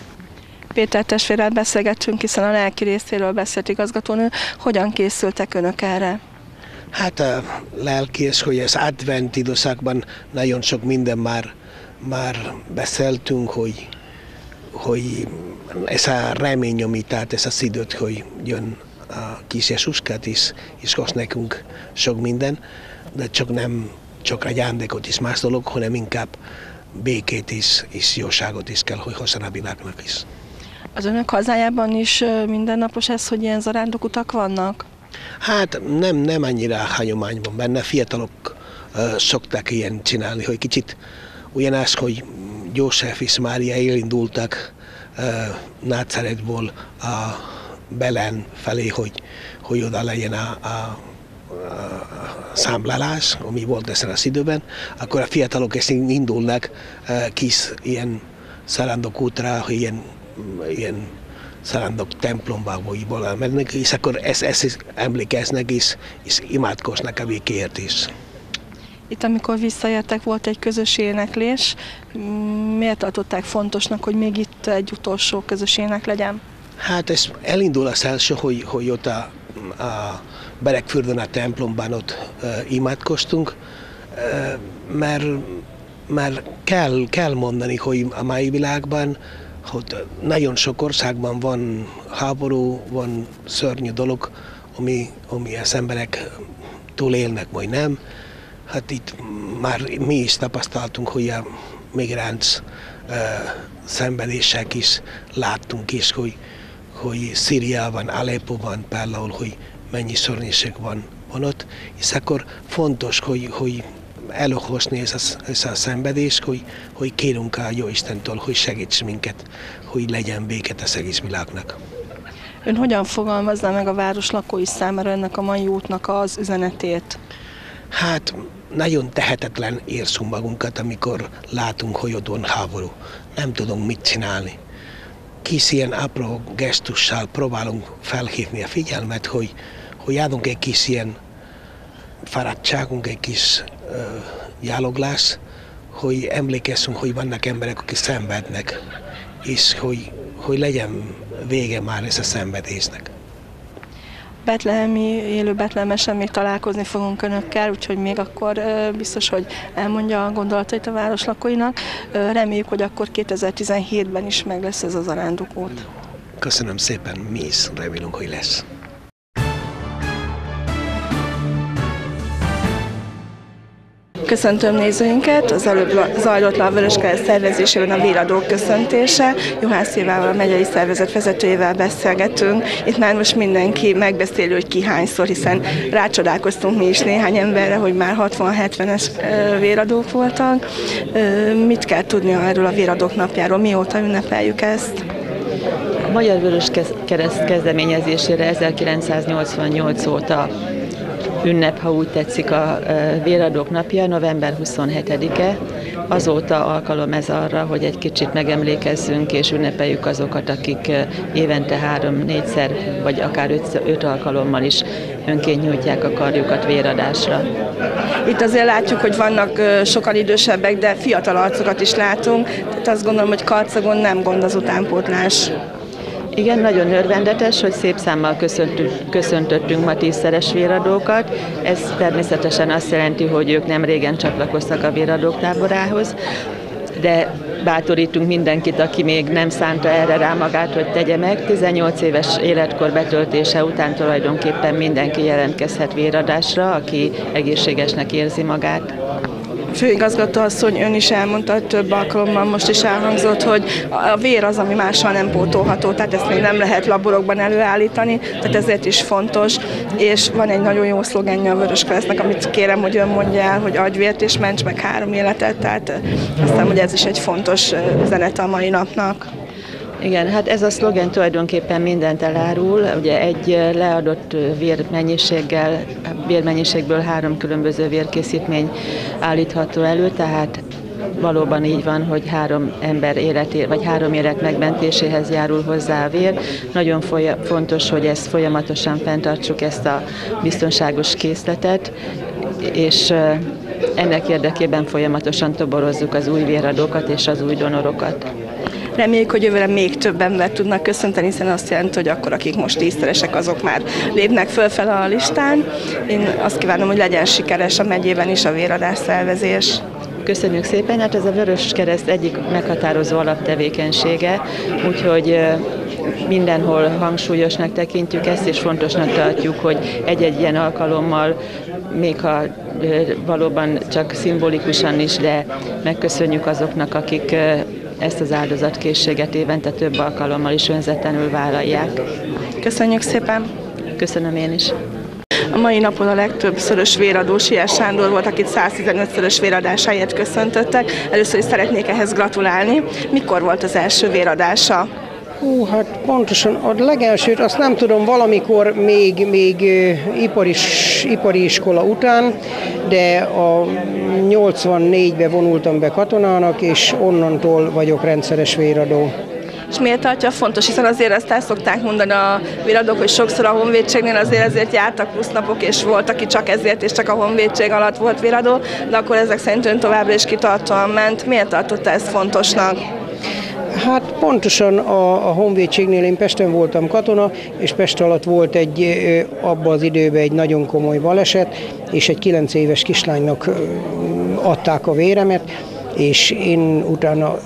Péter testvérrel beszélgettünk, hiszen a lelki részéről beszélt igazgatónő. Hogyan készültek önök erre? Hát a lelkész, hogy az advent időszakban nagyon sok minden már, már beszéltünk, hogy, hogy ez a remény, ami tehát ez az időt, hogy jön a kis Jézuskát is, és hoz nekünk sok minden, de csak nem csak ajándékot is más dolog, hanem inkább békét is, és jóságot is kell, hogy hozzon a világnak is. Az önök hazájában is mindennapos ez, hogy ilyen zarándokutak vannak? Hát nem, nem annyira hagyomány van benne, fiatalok uh, szokták ilyen csinálni, hogy kicsit ugyanaz, hogy József és Mária elindultak Názáretból a Belen felé, hogy, hogy oda legyen a, a, a számlálás, ami volt ezen az időben, akkor a fiatalok ezt indulnak kis ilyen szarándok útra, hogy ilyen, ilyen szarándok templomba, vagy valahol mennek, és akkor ezt, ezt emlékeznek, és, és imádkoznak a békéért is. Itt, amikor visszaértek, volt egy közös éneklés. Miért tartották fontosnak, hogy még itt egy utolsó közös ének legyen? Hát ez elindul az első, hogy, hogy ott a, a Berekfürdön a templomban ott uh, imádkoztunk, uh, mert, mert kell, kell mondani, hogy a mai világban, hogy nagyon sok országban van háború, van szörnyű dolog, ami, ami az emberek túlélnek, vagy nem. Hát itt már mi is tapasztaltunk, hogy a migráns uh, szenvedések is láttunk is, hogy, hogy Szíriában, Aleppóban például, hogy mennyi szörnyűség van, van ott, és akkor fontos, hogy, hogy elhozni ez a, ez a szenvedés, hogy, hogy kérünk a Jóistentől, hogy segíts minket, hogy legyen béket az egész világnak. Ön hogyan fogalmazná meg a város lakói számára ennek a mai útnak az üzenetét? Hát nagyon tehetetlen érzünk magunkat, amikor látunk, hogy ott van háború. Nem tudunk mit csinálni. Kis ilyen apró gesztussal próbálunk felhívni a figyelmet, hogy, hogy adunk egy kis ilyen fáradtságunk, egy kis uh, gyaloglás, hogy emlékezzünk, hogy vannak emberek, akik szenvednek, és hogy, hogy legyen vége már ez a szenvedésnek. Betlehemi, élő bethlehemesen még találkozni fogunk önökkel, úgyhogy még akkor biztos, hogy elmondja a gondolatait a város lakóinak. Reméljük, hogy akkor kétezer-tizenhétben is meg lesz ez az arándokút. Köszönöm szépen, mi is remélünk, hogy lesz. Köszöntöm nézőinket, az előbb zajlott le a Vöröskereszt szervezésében a véradók köszöntése. Juhász Évával, a megyei szervezet vezetőjével beszélgetünk. Itt már most mindenki megbeszélő, hogy ki hányszor, hiszen rácsodálkoztunk mi is néhány emberre, hogy már hatvan-hetvenes véradók voltak. Mit kell tudni erről a véradók napjáról, mióta ünnepeljük ezt? A Magyar Vöröskereszt kezdeményezésére ezerkilencszáznyolcvannyolc óta ünnep, ha úgy tetszik, a véradók napja, november huszonhetedike. Azóta alkalom ez arra, hogy egy kicsit megemlékezzünk és ünnepeljük azokat, akik évente három-négyszer, vagy akár öt, öt alkalommal is önként nyújtják a karjukat véradásra. Itt azért látjuk, hogy vannak sokan idősebbek, de fiatal arcokat is látunk, tehát azt gondolom, hogy Karcagon nem gond az utánpótlás. Igen, nagyon örvendetes, hogy szép számmal köszöntöttünk ma tízszeres véradókat. Ez természetesen azt jelenti, hogy ők nem régen csatlakoztak a véradók táborához, de bátorítunk mindenkit, aki még nem szánta erre rá magát, hogy tegye meg. tizennyolc éves életkor betöltése után tulajdonképpen mindenki jelentkezhet véradásra, aki egészségesnek érzi magát. Főigazgató asszony, ön is elmondta, hogy több alkalommal most is elhangzott, hogy a vér az, ami mással nem pótolható, tehát ezt még nem lehet laborokban előállítani, tehát ezért is fontos, és van egy nagyon jó szlogenje a Vöröskeresztnek, amit kérem, hogy ön mondja el, hogy adj vért és ments meg három életet, tehát azt hiszem, hogy ez is egy fontos üzenet a mai napnak. Igen, hát ez a szlogen tulajdonképpen mindent elárul. Ugye egy leadott vérmennyiséggel, vérmennyiségből három különböző vérkészítmény állítható elő, tehát valóban így van, hogy három ember életé, vagy három élet megmentéséhez járul hozzá a vér. Nagyon folya, fontos, hogy ezt folyamatosan fenntartsuk, ezt a biztonságos készletet, és ennek érdekében folyamatosan toborozzuk az új véradókat és az új donorokat. Reméljük, hogy jövőre még több embert tudnak köszönteni, hiszen azt jelenti, hogy akkor, akik most tízszeresek, azok már lépnek fölfele a listán. Én azt kívánom, hogy legyen sikeres a megyében is a véradás szervezés. Köszönjük szépen, hát ez a Vöröskereszt egyik meghatározó alaptevékenysége, úgyhogy mindenhol hangsúlyosnak tekintjük ezt, és fontosnak tartjuk, hogy egy-egy ilyen alkalommal, még ha valóban csak szimbolikusan is, de megköszönjük azoknak, akik ezt az áldozatkészséget évente több alkalommal is önzetlenül vállalják. Köszönjük szépen! Köszönöm én is! A mai napon a legtöbbszörös véradó Sies Sándor volt, akit száztizenötszörös véradásáért köszöntöttek. Először is szeretnék ehhez gratulálni. Mikor volt az első véradása? Hú, hát pontosan a legelsőt azt nem tudom, valamikor még, még iparis, ipari iskola után, de a nyolcvannégyben vonultam be katonának, és onnantól vagyok rendszeres véradó. És miért tartja fontos? Hiszen azért ezt el szokták mondani a véradók, hogy sokszor a honvédségnél azért ezért jártak plusznapok, és volt, aki csak ezért és csak a honvédség alatt volt véradó, de akkor ezek szerint ön továbbra is kitartóan ment. Miért tartotta ezt fontosnak? Hát pontosan a, a honvédségnél én Pesten voltam katona, és Pest alatt volt egy, abban az időben egy nagyon komoly baleset, és egy kilenc éves kislánynak adták a véremet, és én utána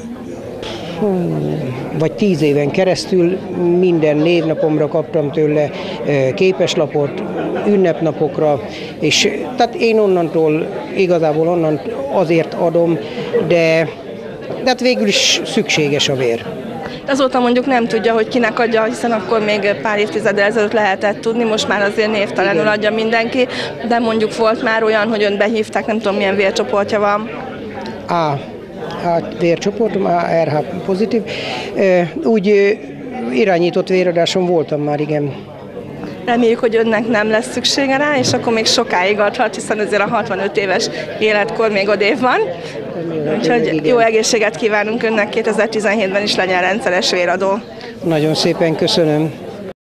vagy tíz éven keresztül minden névnapomra kaptam tőle képeslapot, ünnepnapokra, és tehát én onnantól, igazából onnan azért adom, de, de hát végül is szükséges a vér. Azóta mondjuk nem tudja, hogy kinek adja, hiszen akkor még pár évtizeddel ezelőtt lehetett tudni, most már azért névtelenül adja mindenki, de mondjuk volt már olyan, hogy önt behívták, nem tudom milyen vércsoportja van. A. Hát vércsoportom, á er há pozitív. Úgy irányított véradáson voltam már, igen. Reméljük, hogy önnek nem lesz szüksége rá, és akkor még sokáig adhat, hiszen azért a hatvanöt éves életkor még odév van. Úgyhogy jó egészséget kívánunk önnek, kétezer-tizenhétben is legyen rendszeres véradó. Nagyon szépen köszönöm.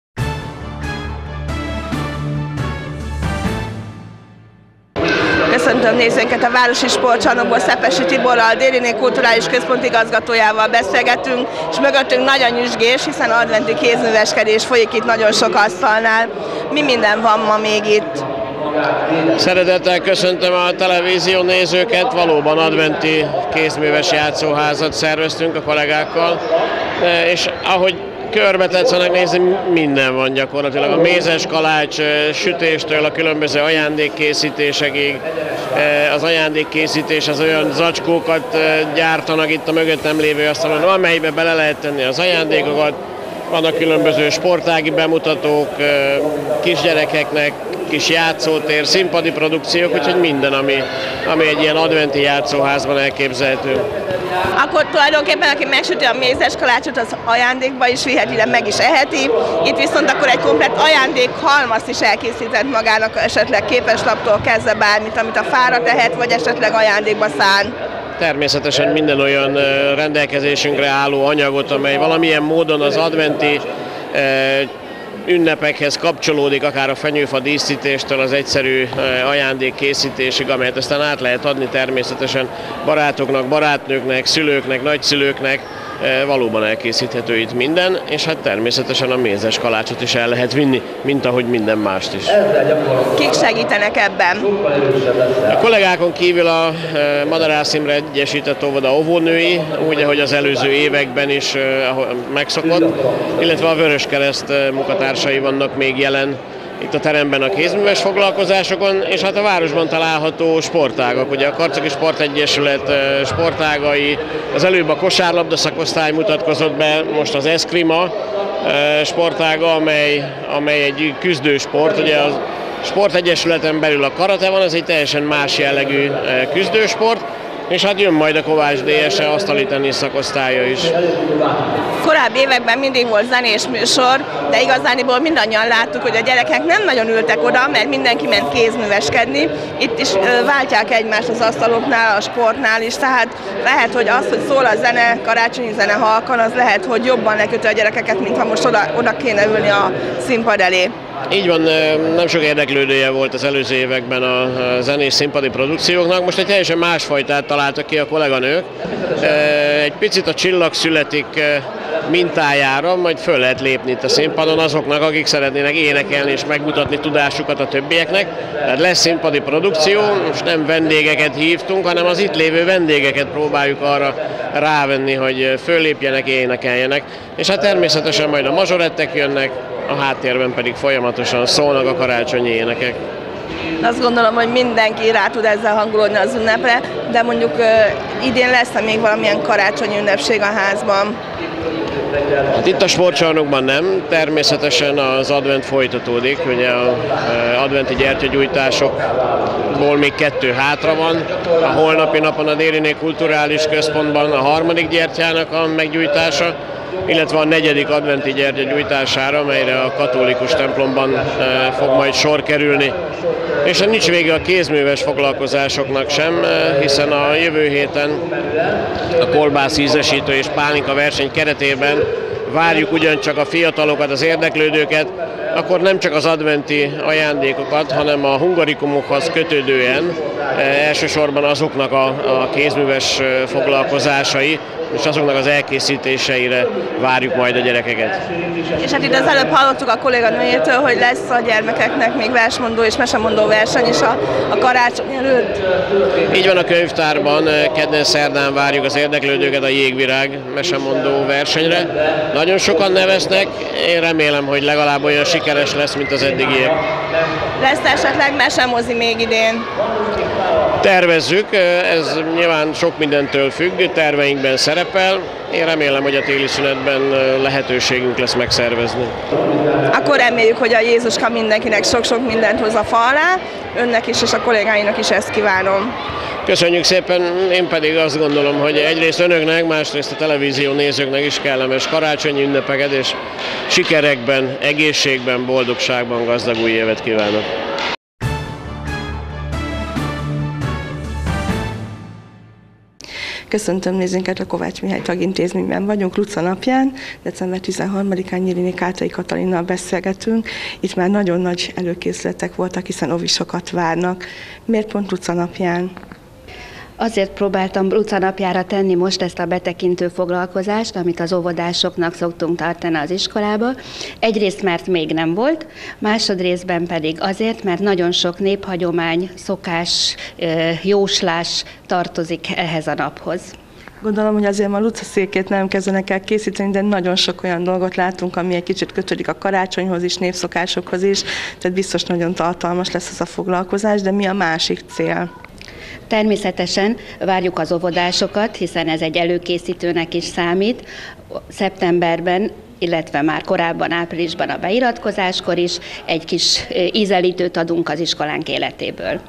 Köszöntöm nézőinket a Városi Sportcsarnokból, Szepesi Tiborral, Déliné Kulturális Központ igazgatójával beszélgetünk, és mögöttünk nagy a nyüzsgés, hiszen adventi kézműveskedés folyik itt nagyon sok asztalnál. Mi minden van ma még itt? Szeretettel köszöntöm a televízió nézőket, valóban adventi kézműves játszóházat szerveztünk a kollégákkal, és ahogy körbe tetszenek nézni, minden van gyakorlatilag. A mézes kalács sütéstől a különböző ajándékkészítésekig. Az ajándékkészítés az olyan zacskókat gyártanak itt a mögöttem lévő asztalon, amelybe bele lehet tenni az ajándékokat. Vannak különböző sportági bemutatók, kisgyerekeknek, kis játszótér, színpadi produkciók, úgyhogy minden, ami, ami egy ilyen adventi játszóházban elképzelhető. Akkor tulajdonképpen, aki megsüti a mézes kalácsot, az ajándékba is viheti, de meg is eheti. Itt viszont akkor egy komplett ajándékhalmazt is elkészített magának, esetleg képeslaptól kezdve bármit, amit a fára tehet, vagy esetleg ajándékba szán. Természetesen minden olyan rendelkezésünkre álló anyagot, amely valamilyen módon az adventi ünnepekhez kapcsolódik, akár a fenyőfa díszítéstől az egyszerű ajándék készítésig, amelyet aztán át lehet adni természetesen barátoknak, barátnőknek, szülőknek, nagyszülőknek. Valóban elkészíthető itt minden, és hát természetesen a mézes kalácsot is el lehet vinni, mint ahogy minden mást is. Kik segítenek ebben? A kollégákon kívül a Madarász Imre Egyesített Óvoda óvónői, úgy, ahogy az előző években is megszokott, illetve a Vöröskereszt munkatársai vannak még jelen itt a teremben a kézműves foglalkozásokon, és hát a városban található sportágak, ugye a Karcagi Sportegyesület sportágai, az előbb a kosárlabda szakosztály mutatkozott be, most az eszkrima sportága, amely, amely egy küzdősport, ugye a sportegyesületen belül a karate van, ez egy teljesen más jellegű küzdősport, és hát jön majd a Kovács dé es e asztali tenisz szakosztálya is. Korábbi években mindig volt zenés műsor, de igazániból mindannyian láttuk, hogy a gyerekek nem nagyon ültek oda, mert mindenki ment kézműveskedni. Itt is váltják egymást az asztaloknál, a sportnál is, tehát lehet, hogy az, hogy szól a zene, karácsonyi zene halkan, az lehet, hogy jobban leköti a gyerekeket, mint ha most oda, oda kéne ülni a színpad elé. Így van, nem sok érdeklődője volt az előző években a zenés színpadi produkcióknak, most egy teljesen másfajtát találtak ki a kolléganők. Egy picit a csillag születik mintájára, majd föl lehet lépni itt a színpadon azoknak, akik szeretnének énekelni és megmutatni tudásukat a többieknek. Tehát lesz színpadi produkció, most nem vendégeket hívtunk, hanem az itt lévő vendégeket próbáljuk arra rávenni, hogy föllépjenek, énekeljenek. És hát természetesen majd a mazsorettek jönnek, a háttérben pedig folyamatosan szólnak a karácsonyi énekek. Azt gondolom, hogy mindenki rá tud ezzel hangolódni az ünnepre, de mondjuk uh, idén lesz még valamilyen karácsonyi ünnepség a házban. Hát itt a sportcsarnokban nem, természetesen az advent folytatódik, ugye az adventi gyertyagyújtásokból még kettő hátra van. A holnapi napon a Dériné Kulturális Központban a harmadik gyertyának a meggyújtása, illetve a negyedik adventi gyertyagyújtására, amelyre a katolikus templomban fog majd sor kerülni. És nincs vége a kézműves foglalkozásoknak sem, hiszen a jövő héten a kolbász ízesítő és pálinka verseny keretében várjuk ugyancsak a fiatalokat, az érdeklődőket, akkor nem csak az adventi ajándékokat, hanem a hungarikumokhoz kötődően elsősorban azoknak a, a kézműves foglalkozásai, és azoknak az elkészítéseire várjuk majd a gyerekeket. És hát itt az előbb hallottuk a kolléganőjétől, hogy lesz a gyermekeknek még versmondó és mesemondó verseny is a, a karácsony előtt. Így van, a könyvtárban kedden szerdán várjuk az érdeklődőket a Jégvirág mesemondó versenyre. Nagyon sokan neveznek, én remélem, hogy legalább olyan sikeres lesz, mint az eddigiek. Lesz esetleg mesemozi még idén? Tervezzük, ez nyilván sok mindentől függ, terveinkben szerepel. Én remélem, hogy a téli szünetben lehetőségünk lesz megszervezni. Akkor reméljük, hogy a Jézuska mindenkinek sok-sok mindent hoz a fa alá, önnek is és a kollégáinak is ezt kívánom. Köszönjük szépen, én pedig azt gondolom, hogy egyrészt önöknek, másrészt a televízió nézőknek is kellemes karácsonyi ünnepeket, és sikerekben, egészségben, boldogságban gazdag új évet kívánok. Köszöntöm nézőinket, a Kovács Mihály Tagintézményben vagyunk, Luca napján, december tizenharmadikán Nyírini Kátai Katalinnal beszélgetünk. Itt már nagyon nagy előkészületek voltak, hiszen ovisokat várnak. Miért pont Luca napján? Azért próbáltam Luca napjára tenni most ezt a betekintő foglalkozást, amit az óvodásoknak szoktunk tartani az iskolába. Egyrészt, mert még nem volt, másodrészben pedig azért, mert nagyon sok néphagyomány, szokás, jóslás tartozik ehhez a naphoz. Gondolom, hogy azért ma Luca székét nem kezdenek el készíteni, de nagyon sok olyan dolgot látunk, ami egy kicsit kötődik a karácsonyhoz is, népszokásokhoz is, tehát biztos nagyon tartalmas lesz ez a foglalkozás, de mi a másik cél? Természetesen várjuk az óvodásokat, hiszen ez egy előkészítőnek is számít. Szeptemberben, illetve már korábban áprilisban a beiratkozáskor is egy kis ízelítőt adunk az iskolánk életéből.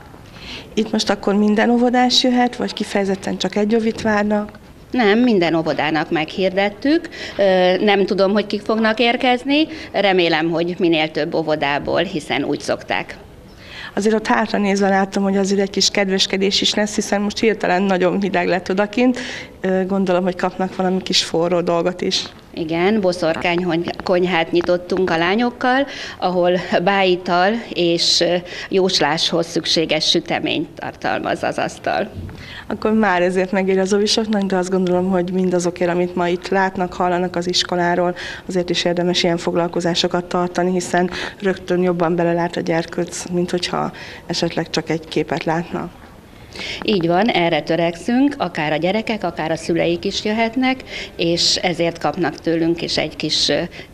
Itt most akkor minden óvodás jöhet, vagy kifejezetten csak egy óvit várnak? Nem, minden óvodának meghirdettük. Nem tudom, hogy kik fognak érkezni. Remélem, hogy minél több óvodából, hiszen úgy szokták. Azért ott hátra nézve láttam, hogy azért egy kis kedveskedés is lesz, hiszen most hirtelen nagyon hideg lett odakint. Gondolom, hogy kapnak valami kis forró dolgot is. Igen, boszorkány konyhát nyitottunk a lányokkal, ahol bájital és jósláshoz szükséges süteményt tartalmaz az asztal. Akkor már ezért megér az óvisoknak, de azt gondolom, hogy mindazokért, amit ma itt látnak, hallanak az iskoláról, azért is érdemes ilyen foglalkozásokat tartani, hiszen rögtön jobban belelát a gyerkőc, mint hogyha esetleg csak egy képet látna. Így van, erre törekszünk, akár a gyerekek, akár a szüleik is jöhetnek, és ezért kapnak tőlünk is egy kis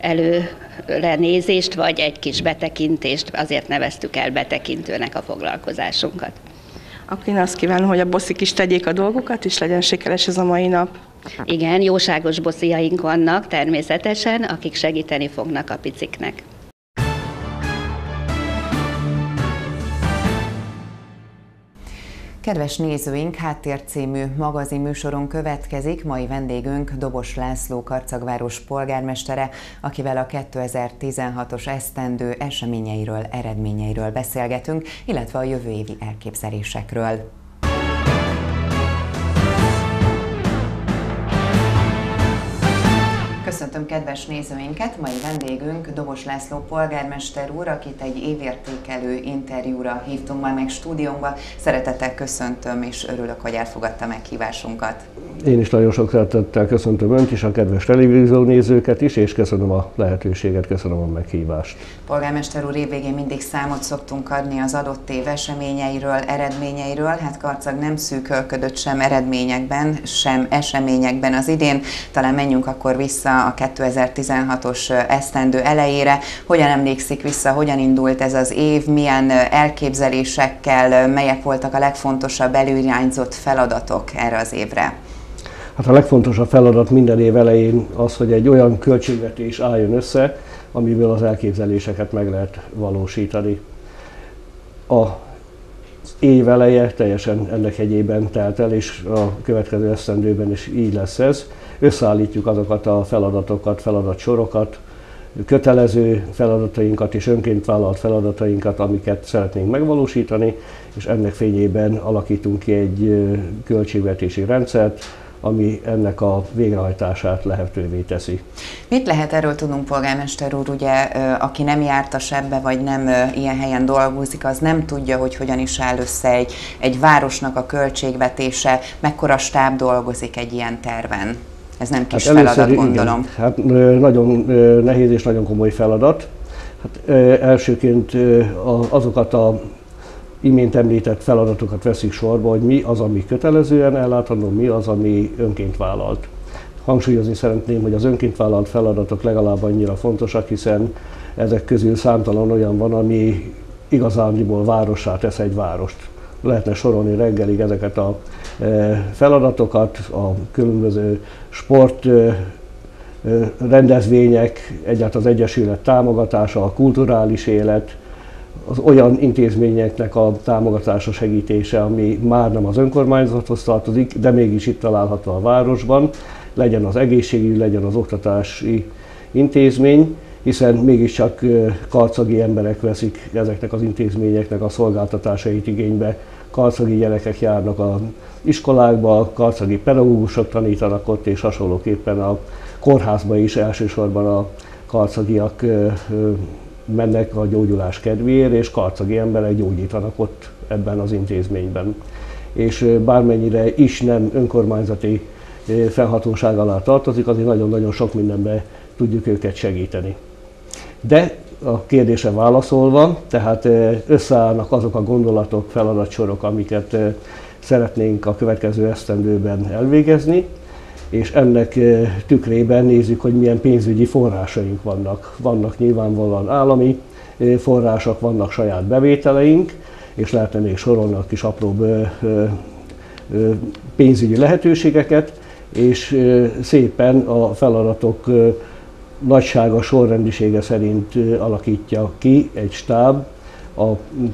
előrenézést, vagy egy kis betekintést, azért neveztük el betekintőnek a foglalkozásunkat. Akkor én azt kívánom, hogy a bosszik is tegyék a dolgokat, és legyen sikeres ez a mai nap. Igen, jóságos bossziaink vannak természetesen, akik segíteni fognak a piciknek. Kedves nézőink, Háttér című magazinműsoron következik. Mai vendégünk Dobos László Karcagváros polgármestere, akivel a kétezer-tizenhatos esztendő eseményeiről, eredményeiről beszélgetünk, illetve a jövő évi elképzelésekről. Köszöntöm kedves nézőinket! Mai vendégünk Dobos László polgármester úr, akit egy évértékelő interjúra hívtunk majd meg stúdiónkba. Szeretettel köszöntöm, és örülök, hogy elfogadta meghívásunkat. Én is nagyon sok szeretettel köszöntöm Önt is, a kedves televízió nézőket is, és köszönöm a lehetőséget, köszönöm a meghívást. Polgármester úr, évvégén mindig számot szoktunk adni az adott év eseményeiről, eredményeiről. Hát Karcag nem szűkölködött sem eredményekben, sem eseményekben az idén. Talán menjünk akkor vissza a kétezer-tizenhatos esztendő elejére. Hogyan emlékszik vissza, hogyan indult ez az év, milyen elképzelésekkel, melyek voltak a legfontosabb előirányzott feladatok erre az évre? Hát a legfontosabb feladat minden év elején az, hogy egy olyan költségvetés álljon össze, amiből az elképzeléseket meg lehet valósítani. A év eleje teljesen ennek jegyében telt el, és a következő esztendőben is így lesz ez. Összeállítjuk azokat a feladatokat, feladatsorokat, kötelező feladatainkat és önként vállalt feladatainkat, amiket szeretnénk megvalósítani, és ennek fényében alakítunk ki egy költségvetési rendszert, ami ennek a végrehajtását lehetővé teszi. Mit lehet erről tudnunk, polgármester úr? Ugye, aki nem jártas ebbe, vagy nem ilyen helyen dolgozik, az nem tudja, hogy hogyan is áll össze egy, egy városnak a költségvetése, mekkora stáb dolgozik egy ilyen terven. Ez nem kis hát feladat, először, gondolom. Igen, hát nagyon nehéz és nagyon komoly feladat. Hát elsőként azokat a imént említett feladatokat veszik sorba, hogy mi az, ami kötelezően ellátandó, mi az, ami önként vállalt. Hangsúlyozni szeretném, hogy az önként vállalt feladatok legalább annyira fontosak, hiszen ezek közül számtalan olyan van, ami igazándiból várossá tesz egy várost. Lehetne sorolni reggelig ezeket a feladatokat, a különböző sport rendezvények, egyáltalán az egyesület támogatása, a kulturális élet, az olyan intézményeknek a támogatása, segítése, ami már nem az önkormányzathoz tartozik, de mégis itt található a városban, legyen az egészségügy, legyen az oktatási intézmény, hiszen mégiscsak karcagi emberek veszik ezeknek az intézményeknek a szolgáltatásait igénybe. Karcagi gyerekek járnak az iskolákba, karcagi pedagógusok tanítanak ott, és hasonlóképpen a kórházba is elsősorban a karcagiak mennek a gyógyulás kedvéért, és karcagi emberek gyógyítanak ott ebben az intézményben. És bármennyire is nem önkormányzati felhatóság alá tartozik, azért nagyon-nagyon sok mindenben tudjuk őket segíteni. De a kérdésre válaszolva, tehát összeállnak azok a gondolatok, feladatsorok, amiket szeretnénk a következő esztendőben elvégezni, és ennek tükrében nézzük, hogy milyen pénzügyi forrásaink vannak. Vannak nyilvánvalóan állami források, vannak saját bevételeink, és lehetne még sorolni a kis apróbb pénzügyi lehetőségeket, és szépen a feladatok nagysága, sorrendisége szerint alakítja ki egy stáb a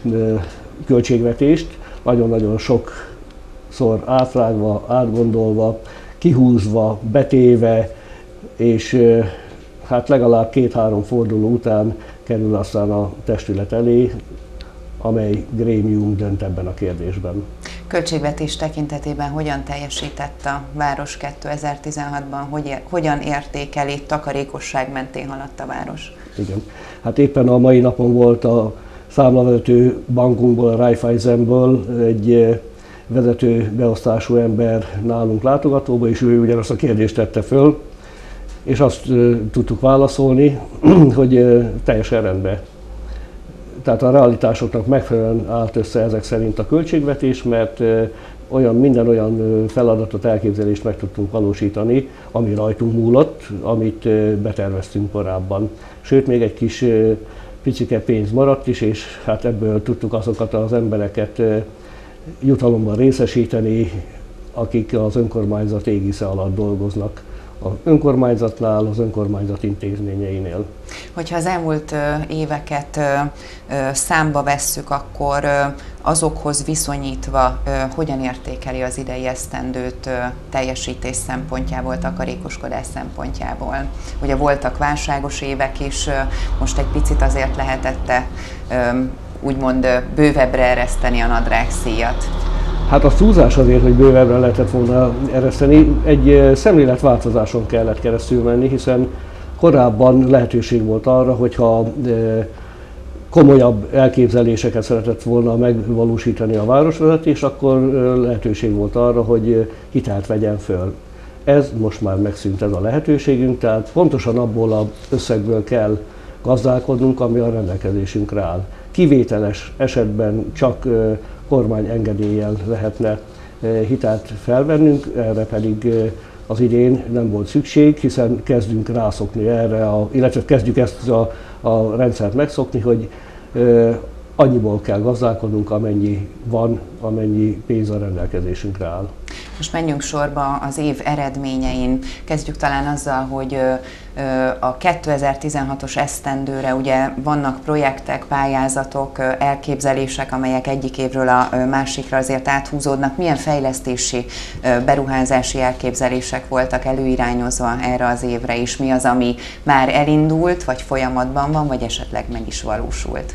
költségvetést, nagyon-nagyon sokszor átrágva, átgondolva, kihúzva, betéve, és hát legalább két-három forduló után kerül aztán a testület elé, amely grémium dönt ebben a kérdésben. Költségvetés tekintetében hogyan teljesített a város kétezer-tizenhatban, hogy, hogyan értékeli, takarékosság mentén haladt a város? Igen, hát éppen a mai napon volt a számlavezető bankunkból, a Raiffeisenből egy vezető beosztású ember nálunk látogatóba, és ő ugyanazt a kérdést tette föl, és azt tudtuk válaszolni, hogy teljesen rendben. Tehát a realitásoknak megfelelően állt össze ezek szerint a költségvetés, mert olyan, minden olyan feladatot, elképzelést meg tudtunk valósítani, ami rajtunk múlott, amit beterveztünk korábban. Sőt, még egy kis picike pénz maradt is, és hát ebből tudtuk azokat az embereket jutalomban részesíteni, akik az önkormányzat égisze alatt dolgoznak. Az önkormányzatnál, az önkormányzat intézményeinél. Hogyha az elmúlt éveket számba vesszük, akkor azokhoz viszonyítva hogyan értékeli az idei esztendőt teljesítés szempontjából, takarékoskodás szempontjából? Ugye voltak válságos évek is, most egy picit azért lehetett úgymond bővebbre ereszteni a nadrágszíjat. Hát a túlzás azért, hogy bővebbre lehetett volna ereszteni, egy szemléletváltozáson kellett keresztül menni, hiszen korábban lehetőség volt arra, hogyha komolyabb elképzeléseket szeretett volna megvalósítani a városvezetés, akkor lehetőség volt arra, hogy hitelt vegyen föl. Ez most már megszűnt, ez a lehetőségünk, tehát pontosan abból az összegből kell gazdálkodnunk, ami a rendelkezésünkre áll. Kivételes esetben csak kormány engedéllyel lehetne hitelt felvennünk, erre pedig az idén nem volt szükség, hiszen kezdünk rászokni erre, a, illetve kezdjük ezt a, a rendszert megszokni, hogy annyiból kell gazdálkodnunk, amennyi van, amennyi pénz a rendelkezésünkre áll. Most menjünk sorba az év eredményein. Kezdjük talán azzal, hogy a kétezer-tizenhatos esztendőre ugye vannak projektek, pályázatok, elképzelések, amelyek egyik évről a másikra azért áthúzódnak. Milyen fejlesztési, beruházási elképzelések voltak előirányozva erre az évre is? Mi az, ami már elindult, vagy folyamatban van, vagy esetleg meg is valósult?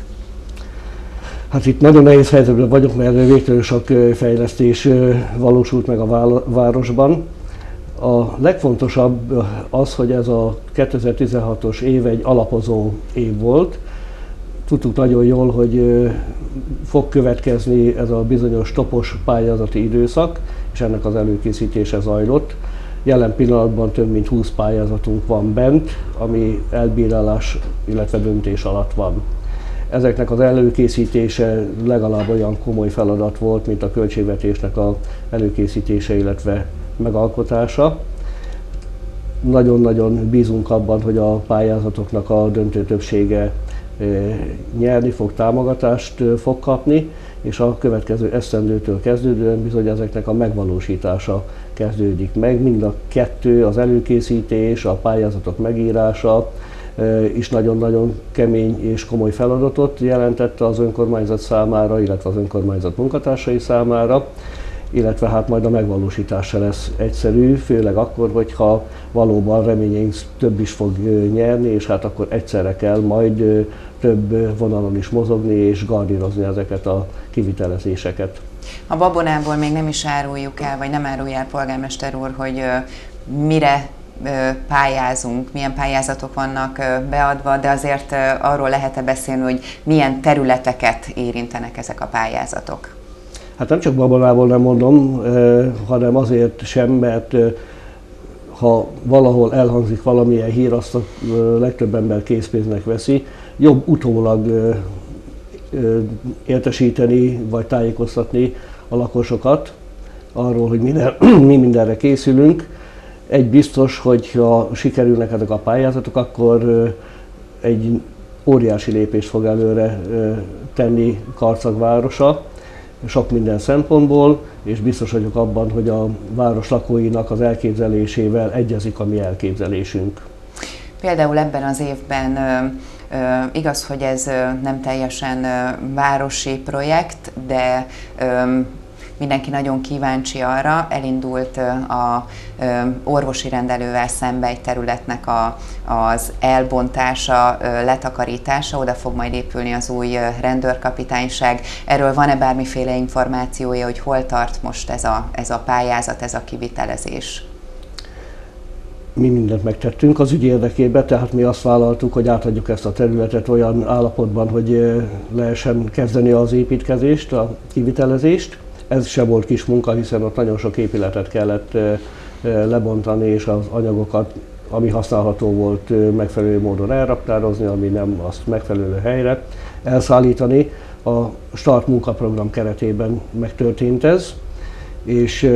Hát itt nagyon nehéz helyzetben vagyok, mert végtelen sok fejlesztés valósult meg a városban. A legfontosabb az, hogy ez a kétezer-tizenhatos év egy alapozó év volt. Tudtuk nagyon jól, hogy fog következni ez a bizonyos topos pályázati időszak, és ennek az előkészítése zajlott. Jelen pillanatban több mint húsz pályázatunk van bent, ami elbírálás, illetve döntés alatt van. Ezeknek az előkészítése legalább olyan komoly feladat volt, mint a költségvetésnek az előkészítése, illetve megalkotása. Nagyon-nagyon bízunk abban, hogy a pályázatoknak a döntő többsége nyerni fog, támogatást fog kapni, és a következő esztendőtől kezdődően bizony ezeknek a megvalósítása kezdődik meg. Mind a kettő, az előkészítés, a pályázatok megírása is nagyon-nagyon kemény és komoly feladatot jelentette az önkormányzat számára, illetve az önkormányzat munkatársai számára, illetve hát majd a megvalósítása lesz egyszerű, főleg akkor, hogyha valóban reményeink több is fog nyerni, és hát akkor egyszerre kell majd több vonalon is mozogni és gardírozni ezeket a kivitelezéseket. A babonából még nem is áruljuk el, vagy nem árulja el, polgármester úr, hogy mire pályázunk, milyen pályázatok vannak beadva, de azért arról lehet-e beszélni, hogy milyen területeket érintenek ezek a pályázatok? Hát nem csak babonából nem mondom, hanem azért sem, mert ha valahol elhangzik valamilyen hír, azt a legtöbb ember készpénznek veszi. Jobb utólag értesíteni vagy tájékoztatni a lakosokat arról, hogy minden, mi mindenre készülünk. Egy biztos, hogy ha sikerülnek ezek a pályázatok, akkor egy óriási lépést fog előre tenni Karcag városa, sok minden szempontból, és biztos vagyok abban, hogy a város lakóinak az elképzelésével egyezik a mi elképzelésünk. Például ebben az évben igaz, hogy ez nem teljesen városi projekt, de mindenki nagyon kíváncsi arra, elindult a orvosi rendelővel szembe egy területnek a, az elbontása, letakarítása, oda fog majd épülni az új rendőrkapitányság. Erről van-e bármiféle információja, hogy hol tart most ez a, ez a pályázat, ez a kivitelezés? Mi mindent megtettünk az ügy érdekében, tehát mi azt vállaltuk, hogy átadjuk ezt a területet olyan állapotban, hogy lehessen kezdeni az építkezést, a kivitelezést. Ez sem volt kis munka, hiszen ott nagyon sok épületet kellett lebontani, és az anyagokat, ami használható volt, megfelelő módon elraktározni, ami nem, azt megfelelő helyre elszállítani. A Start munkaprogram keretében megtörtént ez, és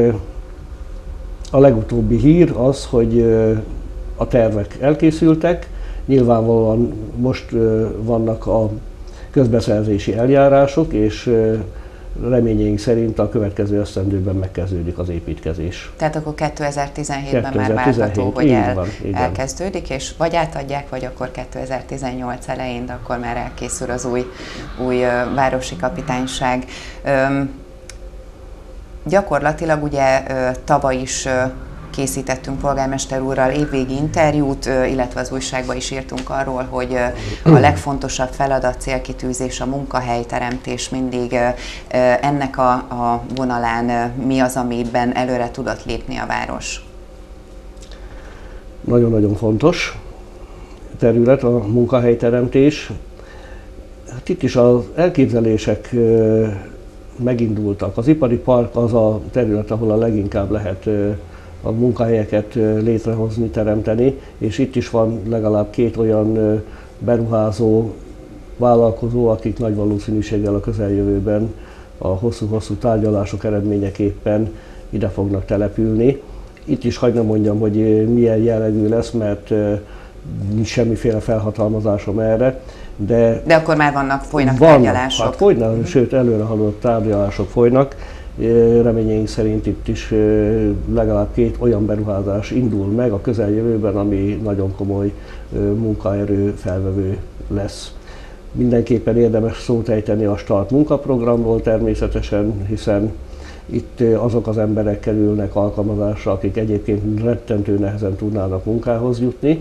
a legutóbbi hír az, hogy a tervek elkészültek, nyilvánvalóan most vannak a közbeszerzési eljárások, és reményeink szerint a következő esztendőben megkezdődik az építkezés. Tehát akkor kétezer-tizenhétben már várható, hogy el, van, elkezdődik, és vagy átadják, vagy akkor kétezer-tizennyolc elején, de akkor már elkészül az új, új városi kapitányság. Üm, gyakorlatilag ugye tavaly is készítettünk polgármester úrral évvégi interjút, illetve az újságban is írtunk arról, hogy a legfontosabb feladat, célkitűzés a munkahelyteremtés mindig. Ennek a, a vonalán mi az, amiben előre tudott lépni a város? Nagyon-nagyon fontos terület a munkahelyteremtés. Hát itt is az elképzelések megindultak. Az ipari park az a terület, ahol a leginkább lehet a munkahelyeket létrehozni, teremteni, és itt is van legalább két olyan beruházó, vállalkozó, akik nagy valószínűséggel a közeljövőben a hosszú-hosszú tárgyalások eredményeképpen ide fognak települni. Itt is hadd ne mondjam, hogy milyen jellegű lesz, mert nincs semmiféle felhatalmazásom erre. De, de akkor már vannak, folynak vannak, tárgyalások. Hát folynak, uh-huh. sőt előre haladott tárgyalások folynak. Reményeink szerint itt is legalább két olyan beruházás indul meg a közeljövőben, ami nagyon komoly munkaerő felvevő lesz. Mindenképpen érdemes szót ejteni a Start munkaprogramról természetesen, hiszen itt azok az emberek kerülnek alkalmazásra, akik egyébként rettentő nehezen tudnának munkához jutni.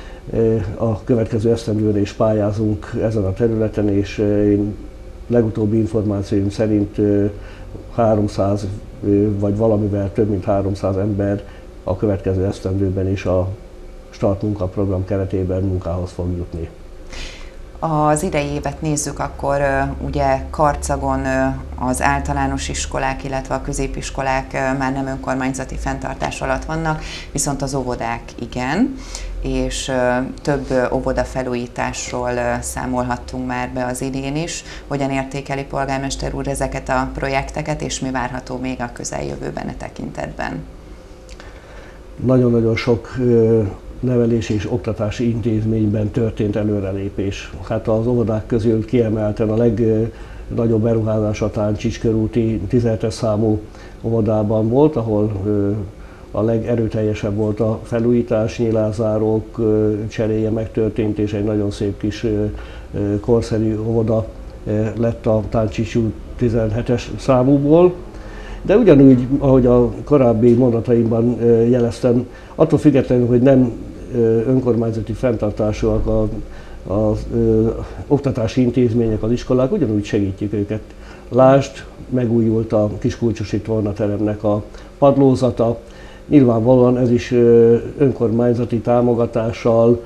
A következő esztendőre is pályázunk ezen a területen, és én legutóbbi információim szerint háromszáz vagy valamivel több mint háromszáz ember a következő esztendőben is a Start munkaprogram keretében munkához fog jutni. Az idei évet nézzük, akkor ugye Karcagon az általános iskolák, illetve a középiskolák már nem önkormányzati fenntartás alatt vannak, viszont az óvodák igen, és több óvoda felújításról számolhattunk már be az idén is. Hogyan értékeli polgármester úr ezeket a projekteket, és mi várható még a közeljövőben e tekintetben? Nagyon-nagyon sok nevelési és oktatási intézményben történt előrelépés. Hát az óvodák közül kiemelten a legnagyobb beruházás a Táncsics körúti tizenhetes számú óvodában volt, ahol a legerőteljesebb volt a felújítás, nyilázárók cseréje megtörtént, és egy nagyon szép kis korszerű óvoda lett a Táncsics út tizenhetes számúból. De ugyanúgy, ahogy a korábbi mondataimban jeleztem, attól függetlenül, hogy nem önkormányzati fenntartásúak az oktatási intézmények, az iskolák, ugyanúgy segítjük őket. Lásd, megújult a Kiskulcsosi tornateremnek a padlózata. Nyilvánvalóan ez is önkormányzati támogatással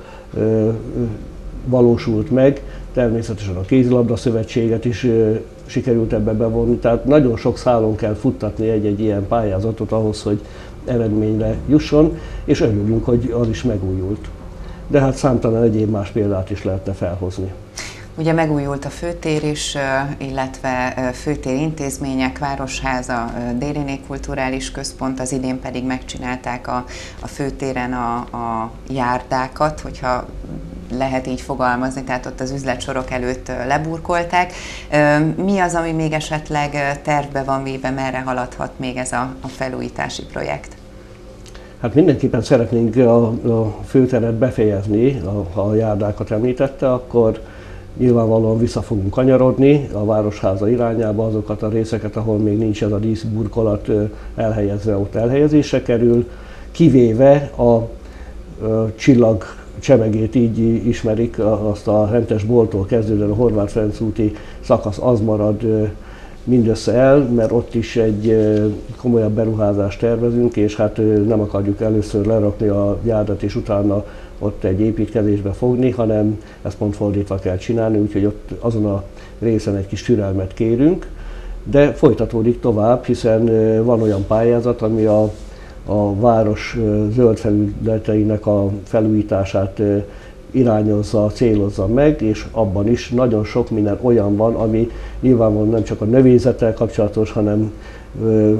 valósult meg. Természetesen a kézilabda szövetséget is sikerült ebbe bevonni, tehát nagyon sok szálon kell futtatni egy-egy ilyen pályázatot ahhoz, hogy eredményre jusson, és örülünk, hogy az is megújult. De hát számtalan egyéb más példát is lehetne felhozni. Ugye megújult a főtér is, illetve főtéri intézmények, Városháza, Déléné Kulturális Központ, az idén pedig megcsinálták a, a főtéren a, a járdákat, hogyha lehet így fogalmazni, tehát ott az üzletsorok előtt leburkolták. Mi az, ami még esetleg tervbe van véve, merre haladhat még ez a, a felújítási projekt? Hát mindenképpen szeretnénk a, a főteret befejezni, ha a járdákat említette, akkor nyilvánvalóan vissza fogunk kanyarodni a Városháza irányába, azokat a részeket, ahol még nincs ez a díszburkolat elhelyezve, ott elhelyezésre kerül, kivéve a, a csillag csemegét, így ismerik, azt a Hentes bolttól kezdődően a Horváth Ferenc úti szakasz, az marad mindössze el, mert ott is egy komolyabb beruházást tervezünk, és hát nem akarjuk először lerakni a járdat és utána ott egy építkezésbe fogni, hanem ezt pont fordítva kell csinálni, úgyhogy ott azon a részen egy kis türelmet kérünk, de folytatódik tovább, hiszen van olyan pályázat, ami a, a város zöld felületeinek a felújítását irányozza, célozza meg, és abban is nagyon sok minden olyan van, ami nyilvánvalóan nem csak a növényzettel kapcsolatos, hanem ö,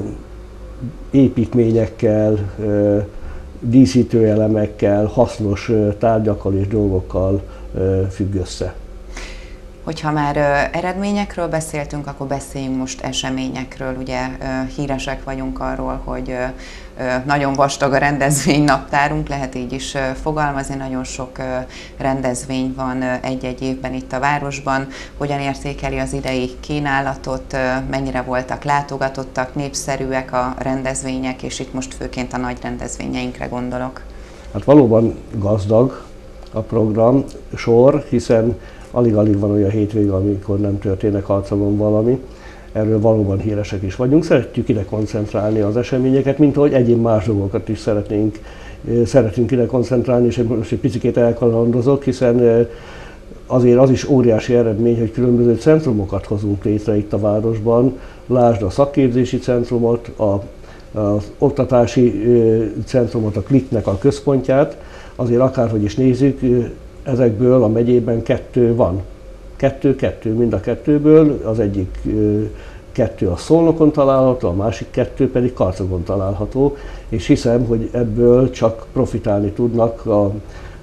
építményekkel, ö, díszítőelemekkel, hasznos ö, tárgyakkal és dolgokkal ö, függ össze. Hogyha már ö, eredményekről beszéltünk, akkor beszéljünk most eseményekről. Ugye ö, híresek vagyunk arról, hogy ö, nagyon vastag a rendezvénynaptárunk, lehet így is fogalmazni, nagyon sok rendezvény van egy-egy évben itt a városban. Hogyan értékeli az idei kínálatot, mennyire voltak látogatottak, népszerűek a rendezvények, és itt most főként a nagy rendezvényeinkre gondolok? Hát valóban gazdag a program sor, hiszen alig-alig van olyan hétvége, amikor nem történik Karcagon valami. Erről valóban híresek is vagyunk. Szeretjük ide koncentrálni az eseményeket, mint ahogy egyéb más dolgokat is szeretnénk, szeretünk ide koncentrálni, és most egy picit elkalandozok, hiszen azért az is óriási eredmény, hogy különböző centrumokat hozunk létre itt a városban. Lásd a szakképzési centrumot, a, az oktatási centrumot, a Kliknek a központját. Azért akárhogy is nézzük, ezekből a megyében kettő van. Kettő-kettő, mind a kettőből, az egyik kettő a Szolnokon található, a másik kettő pedig Karcagon található, és hiszem, hogy ebből csak profitálni tudnak a,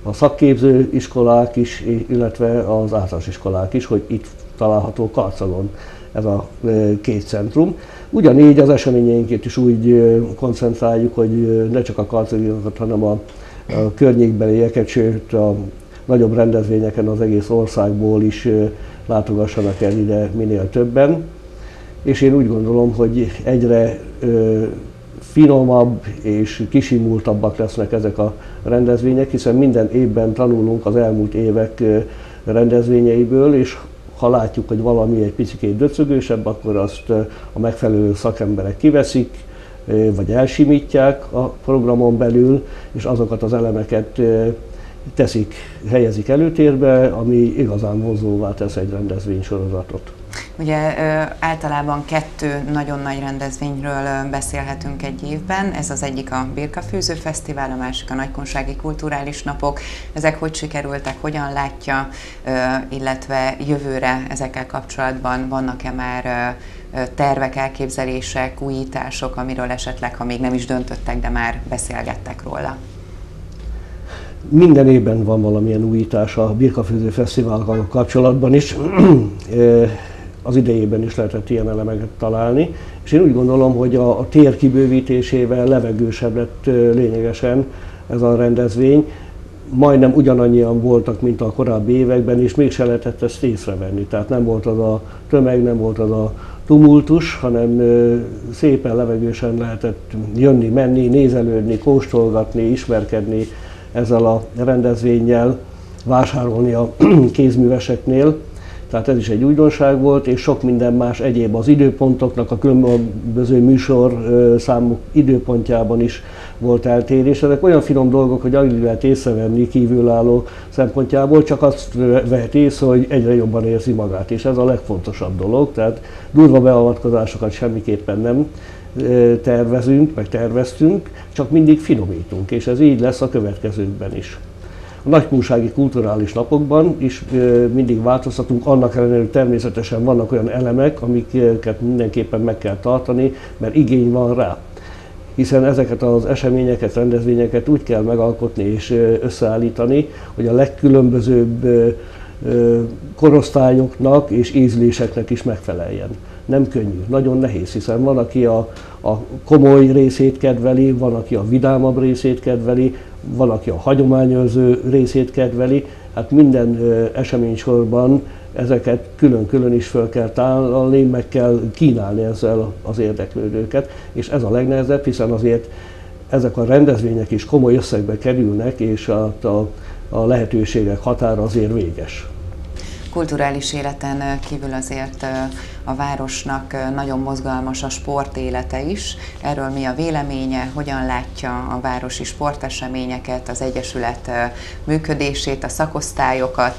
a szakképző iskolák is, illetve az általános iskolák is, hogy itt található Karcagon ez a két centrum. Ugyanígy az eseményeinket is úgy koncentráljuk, hogy ne csak a karcagiakat, hanem a, a környékbelieket, sőt a nagyobb rendezvényeken az egész országból is látogassanak el ide minél többen. És én úgy gondolom, hogy egyre ö, finomabb és kisimultabbak lesznek ezek a rendezvények, hiszen minden évben tanulunk az elmúlt évek rendezvényeiből, és ha látjuk, hogy valami egy picit döcögősebb, akkor azt a megfelelő szakemberek kiveszik, vagy elsimítják a programon belül, és azokat az elemeket teszik, helyezik előtérbe, ami igazán vonzóvá tesz egy rendezvénysorozatot. Ugye általában kettő nagyon nagy rendezvényről beszélhetünk egy évben, ez az egyik a Birkafőző Fesztivál, a másik a Nagykunsági Kulturális Napok. Ezek hogy sikerültek, hogyan látja, illetve jövőre ezekkel kapcsolatban vannak-e már tervek, elképzelések, újítások, amiről esetleg, ha még nem is döntöttek, de már beszélgettek róla? Minden évben van valamilyen újítás a Birkafőző Fesztivállal kapcsolatban is. Az idejében is lehetett ilyen elemeket találni, és én úgy gondolom, hogy a, a tér kibővítésével levegősebb lett lényegesen ez a rendezvény. Majdnem ugyanannyian voltak, mint a korábbi években, és mégse lehetett ezt észrevenni. Tehát nem volt az a tömeg, nem volt az a tumultus, hanem szépen levegősen lehetett jönni, menni, nézelődni, kóstolgatni, ismerkedni ezzel a rendezvénnyel, vásárolni a kézműveseknél. Tehát ez is egy újdonság volt, és sok minden más egyéb az időpontoknak, a különböző műsorszámok időpontjában is volt eltérés. Ezek olyan finom dolgok, hogy alig lehet észrevenni kívülálló szempontjából, csak azt vehet észre, hogy egyre jobban érzi magát, és ez a legfontosabb dolog. Tehát durva beavatkozásokat semmiképpen nem tervezünk, meg terveztünk, csak mindig finomítunk, és ez így lesz a következőkben is. A Nagykunsági Kulturális Napokban is mindig változtatunk, annak ellenére, hogy természetesen vannak olyan elemek, amiket mindenképpen meg kell tartani, mert igény van rá. Hiszen ezeket az eseményeket, rendezvényeket úgy kell megalkotni és összeállítani, hogy a legkülönbözőbb korosztályoknak és ízléseknek is megfeleljen. Nem könnyű, nagyon nehéz, hiszen van, aki a, a komoly részét kedveli, van, aki a vidámabb részét kedveli, van, aki a hagyományőrző részét kedveli. Hát minden eseménysorban ezeket külön-külön is fel kell találni, meg kell kínálni ezzel az érdeklődőket, és ez a legnehezebb, hiszen azért ezek a rendezvények is komoly összegbe kerülnek, és a, a, a lehetőségek határa azért véges. Kulturális életen kívül azért a városnak nagyon mozgalmas a sport élete is. Erről mi a véleménye, hogyan látja a városi sporteseményeket, az egyesület működését, a szakosztályokat?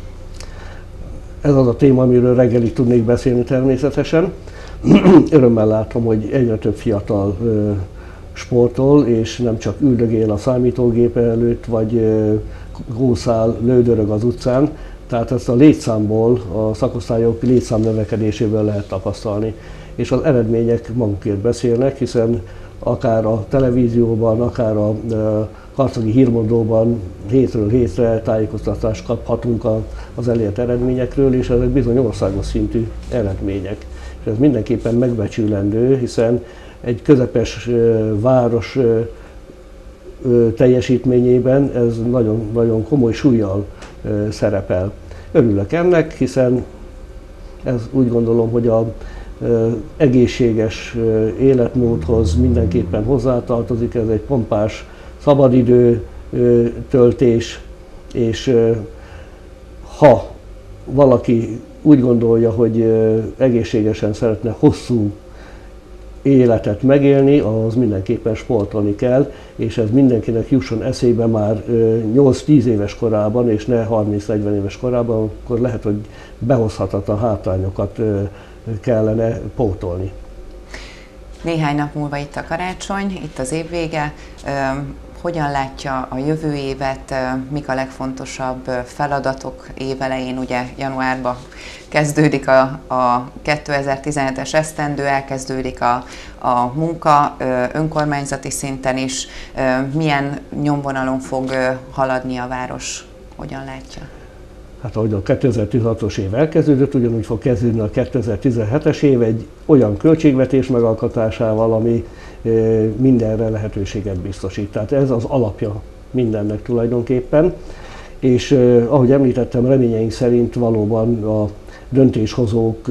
Ez az a téma, amiről reggelig tudnék beszélni természetesen. Örömmel látom, hogy egyre több fiatal sportol, és nem csak üldögél a számítógép előtt, vagy kószál, lődörög az utcán. Tehát ezt a létszámból, a szakosztályok létszám növekedéséből lehet tapasztalni. És az eredmények magukért beszélnek, hiszen akár a televízióban, akár a karcagi hírmondóban hétről hétre tájékoztatást kaphatunk az elért eredményekről, és ezek bizony országos szintű eredmények. És ez mindenképpen megbecsülendő, hiszen egy közepes város teljesítményében ez nagyon, nagyon komoly súllyal szerepel. Örülök ennek, hiszen ez úgy gondolom, hogy az egészséges életmódhoz mindenképpen hozzátartozik, ez egy pompás szabadidő töltés, és ha valaki úgy gondolja, hogy egészségesen szeretne hosszú életet megélni, ahhoz mindenképpen sportolni kell, és ez mindenkinek jusson eszébe már nyolc-tíz éves korában, és ne harminc-negyven éves korában, akkor lehet, hogy behozhatatlan hátrányokat kellene pótolni. Néhány nap múlva itt a karácsony, itt az évvége. hogyan látja a jövő évet, mik a legfontosabb feladatok évelején, ugye januárban kezdődik a, a kétezer-tizenhetes esztendő, elkezdődik a, a munka önkormányzati szinten is. Milyen nyomvonalon fog haladni a város? Hogyan látja? Hát ahogy a kétezer-tizenhatos év elkezdődött, ugyanúgy fog kezdődni a kétezer-tizenhetes év egy olyan költségvetés megalkotásával, ami mindenre lehetőséget biztosít. Tehát ez az alapja mindennek tulajdonképpen. És ahogy említettem, reményeink szerint valóban a döntéshozók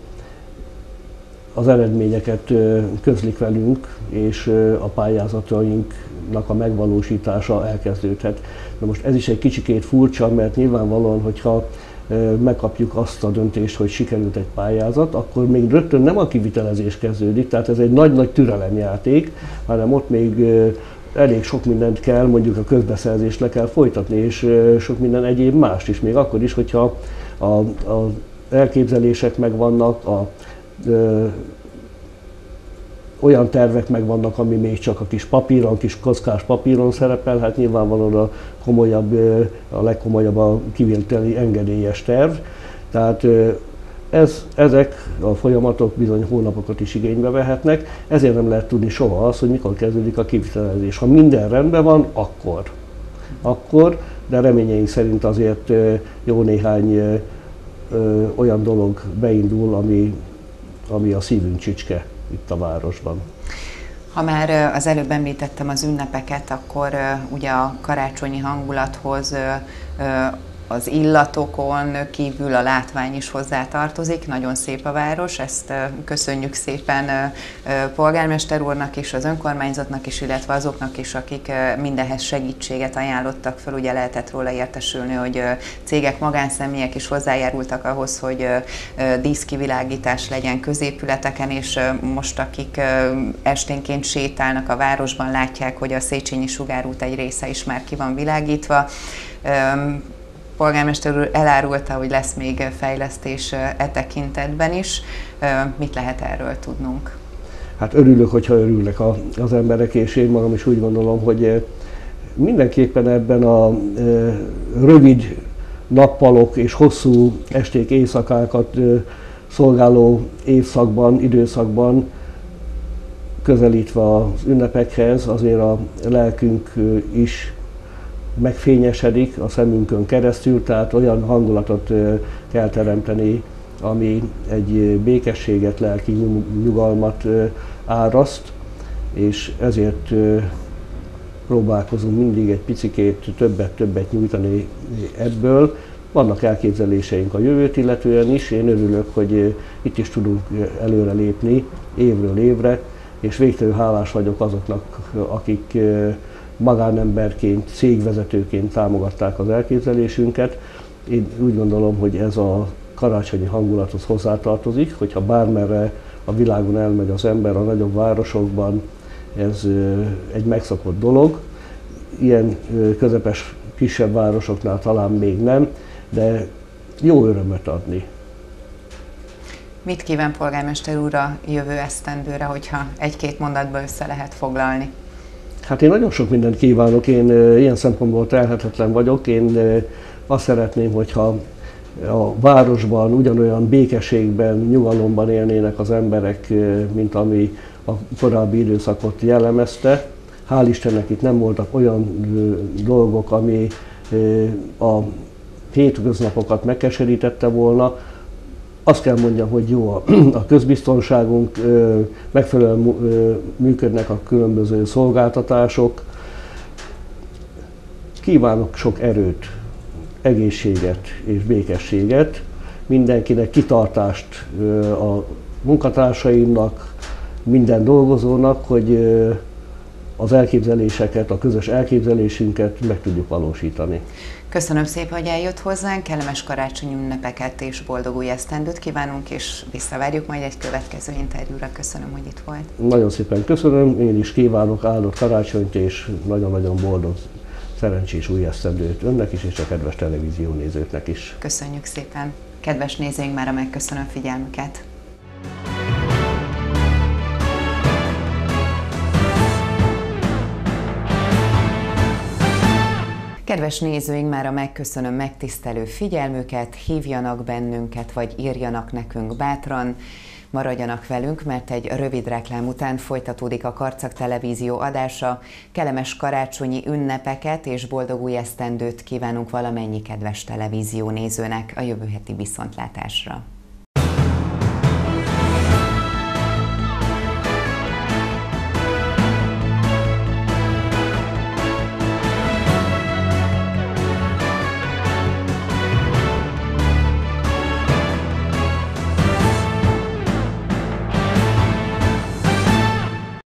az eredményeket közlik velünk, és a pályázatainknak a megvalósítása elkezdődhet. De most ez is egy kicsikét furcsa, mert nyilvánvalóan, hogyha megkapjuk azt a döntést, hogy sikerült egy pályázat, akkor még rögtön nem a kivitelezés kezdődik, tehát ez egy nagy-nagy türelemjáték, hanem ott még elég sok mindent kell, mondjuk a közbeszerzést le kell folytatni, és sok minden egyéb mást is, még akkor is, hogyha a, a elképzelések megvannak, a, ö, olyan tervek megvannak, ami még csak a kis papíron, kis kockás papíron szerepel, hát nyilvánvalóan a komolyabb, a legkomolyabb a kiviteli engedélyes terv. Tehát ez, ezek a folyamatok bizony hónapokat is igénybe vehetnek, ezért nem lehet tudni soha az, hogy mikor kezdődik a kivitelezés. Ha minden rendben van, akkor. Akkor, de reményeink szerint azért jó néhány olyan dolog beindul, ami, ami a szívünk csücske itt a városban. Ha már az előbb említettem az ünnepeket, akkor ugye a karácsonyi hangulathoz az illatokon kívül a látvány is hozzátartozik. Nagyon szép a város, ezt köszönjük szépen polgármester úrnak is, az önkormányzatnak is, illetve azoknak is, akik mindenhez segítséget ajánlottak fel. Ugye lehetett róla értesülni, hogy cégek, magánszemélyek is hozzájárultak ahhoz, hogy díszkivilágítás legyen középületeken, és most akik esténként sétálnak a városban, látják, hogy a Széchenyi sugárút egy része is már ki van világítva. Polgármester úr elárulta, hogy lesz még fejlesztés e tekintetben is. Mit lehet erről tudnunk? Hát örülök, hogyha örülnek az emberek, és én magam is úgy gondolom, hogy mindenképpen ebben a rövid nappalok és hosszú esték, éjszakákat szolgáló évszakban, időszakban, közelítve az ünnepekhez, azért a lelkünk is megfényesedik a szemünkön keresztül, tehát olyan hangulatot kell teremteni, ami egy békességet, lelki nyugalmat áraszt, és ezért próbálkozunk mindig egy picikét többet-többet nyújtani ebből. Vannak elképzeléseink a jövőt illetően is, én örülök, hogy itt is tudunk előre lépni évről évre, és végtelenül hálás vagyok azoknak, akik magánemberként, cégvezetőként támogatták az elképzelésünket. Én úgy gondolom, hogy ez a karácsonyi hangulathoz hozzátartozik, hogyha bármerre a világon elmegy az ember, a nagyobb városokban, ez egy megszokott dolog. Ilyen közepes, kisebb városoknál talán még nem, de jó örömöt adni. Mit kíván polgármester úr a jövő esztendőre, hogyha egy-két mondatba össze lehet foglalni? Hát én nagyon sok mindent kívánok, én ilyen szempontból telhetetlen vagyok. Én azt szeretném, hogyha a városban ugyanolyan békességben, nyugalomban élnének az emberek, mint ami a korábbi időszakot jellemezte. Hál' Istennek itt nem voltak olyan dolgok, ami a hétköznapokat megkeserítette volna. Azt kell mondjam, hogy jó a közbiztonságunk, megfelelően működnek a különböző szolgáltatások. Kívánok sok erőt, egészséget és békességet, mindenkinek kitartást a munkatársaimnak, minden dolgozónak, hogy az elképzeléseket, a közös elképzelésünket meg tudjuk valósítani. Köszönöm szépen, hogy eljött hozzánk, kellemes karácsonyi ünnepeket és boldog új esztendőt kívánunk, és visszavárjuk majd egy következő interjúra. Köszönöm, hogy itt volt. Nagyon szépen köszönöm, én is kívánok áldott karácsonyt és nagyon-nagyon boldog, szerencsés új esztendőt önnek is, és a kedves televízió nézőknek is. Köszönjük szépen. Kedves nézőink, mára megköszönöm figyelmüket. Kedves nézőink, mára megköszönöm megtisztelő figyelmüket, hívjanak bennünket, vagy írjanak nekünk bátran. Maradjanak velünk, mert egy rövid reklám után folytatódik a Karcag Televízió adása. Kellemes karácsonyi ünnepeket és boldog új esztendőt kívánunk valamennyi kedves televízió nézőnek a jövő heti viszontlátásra.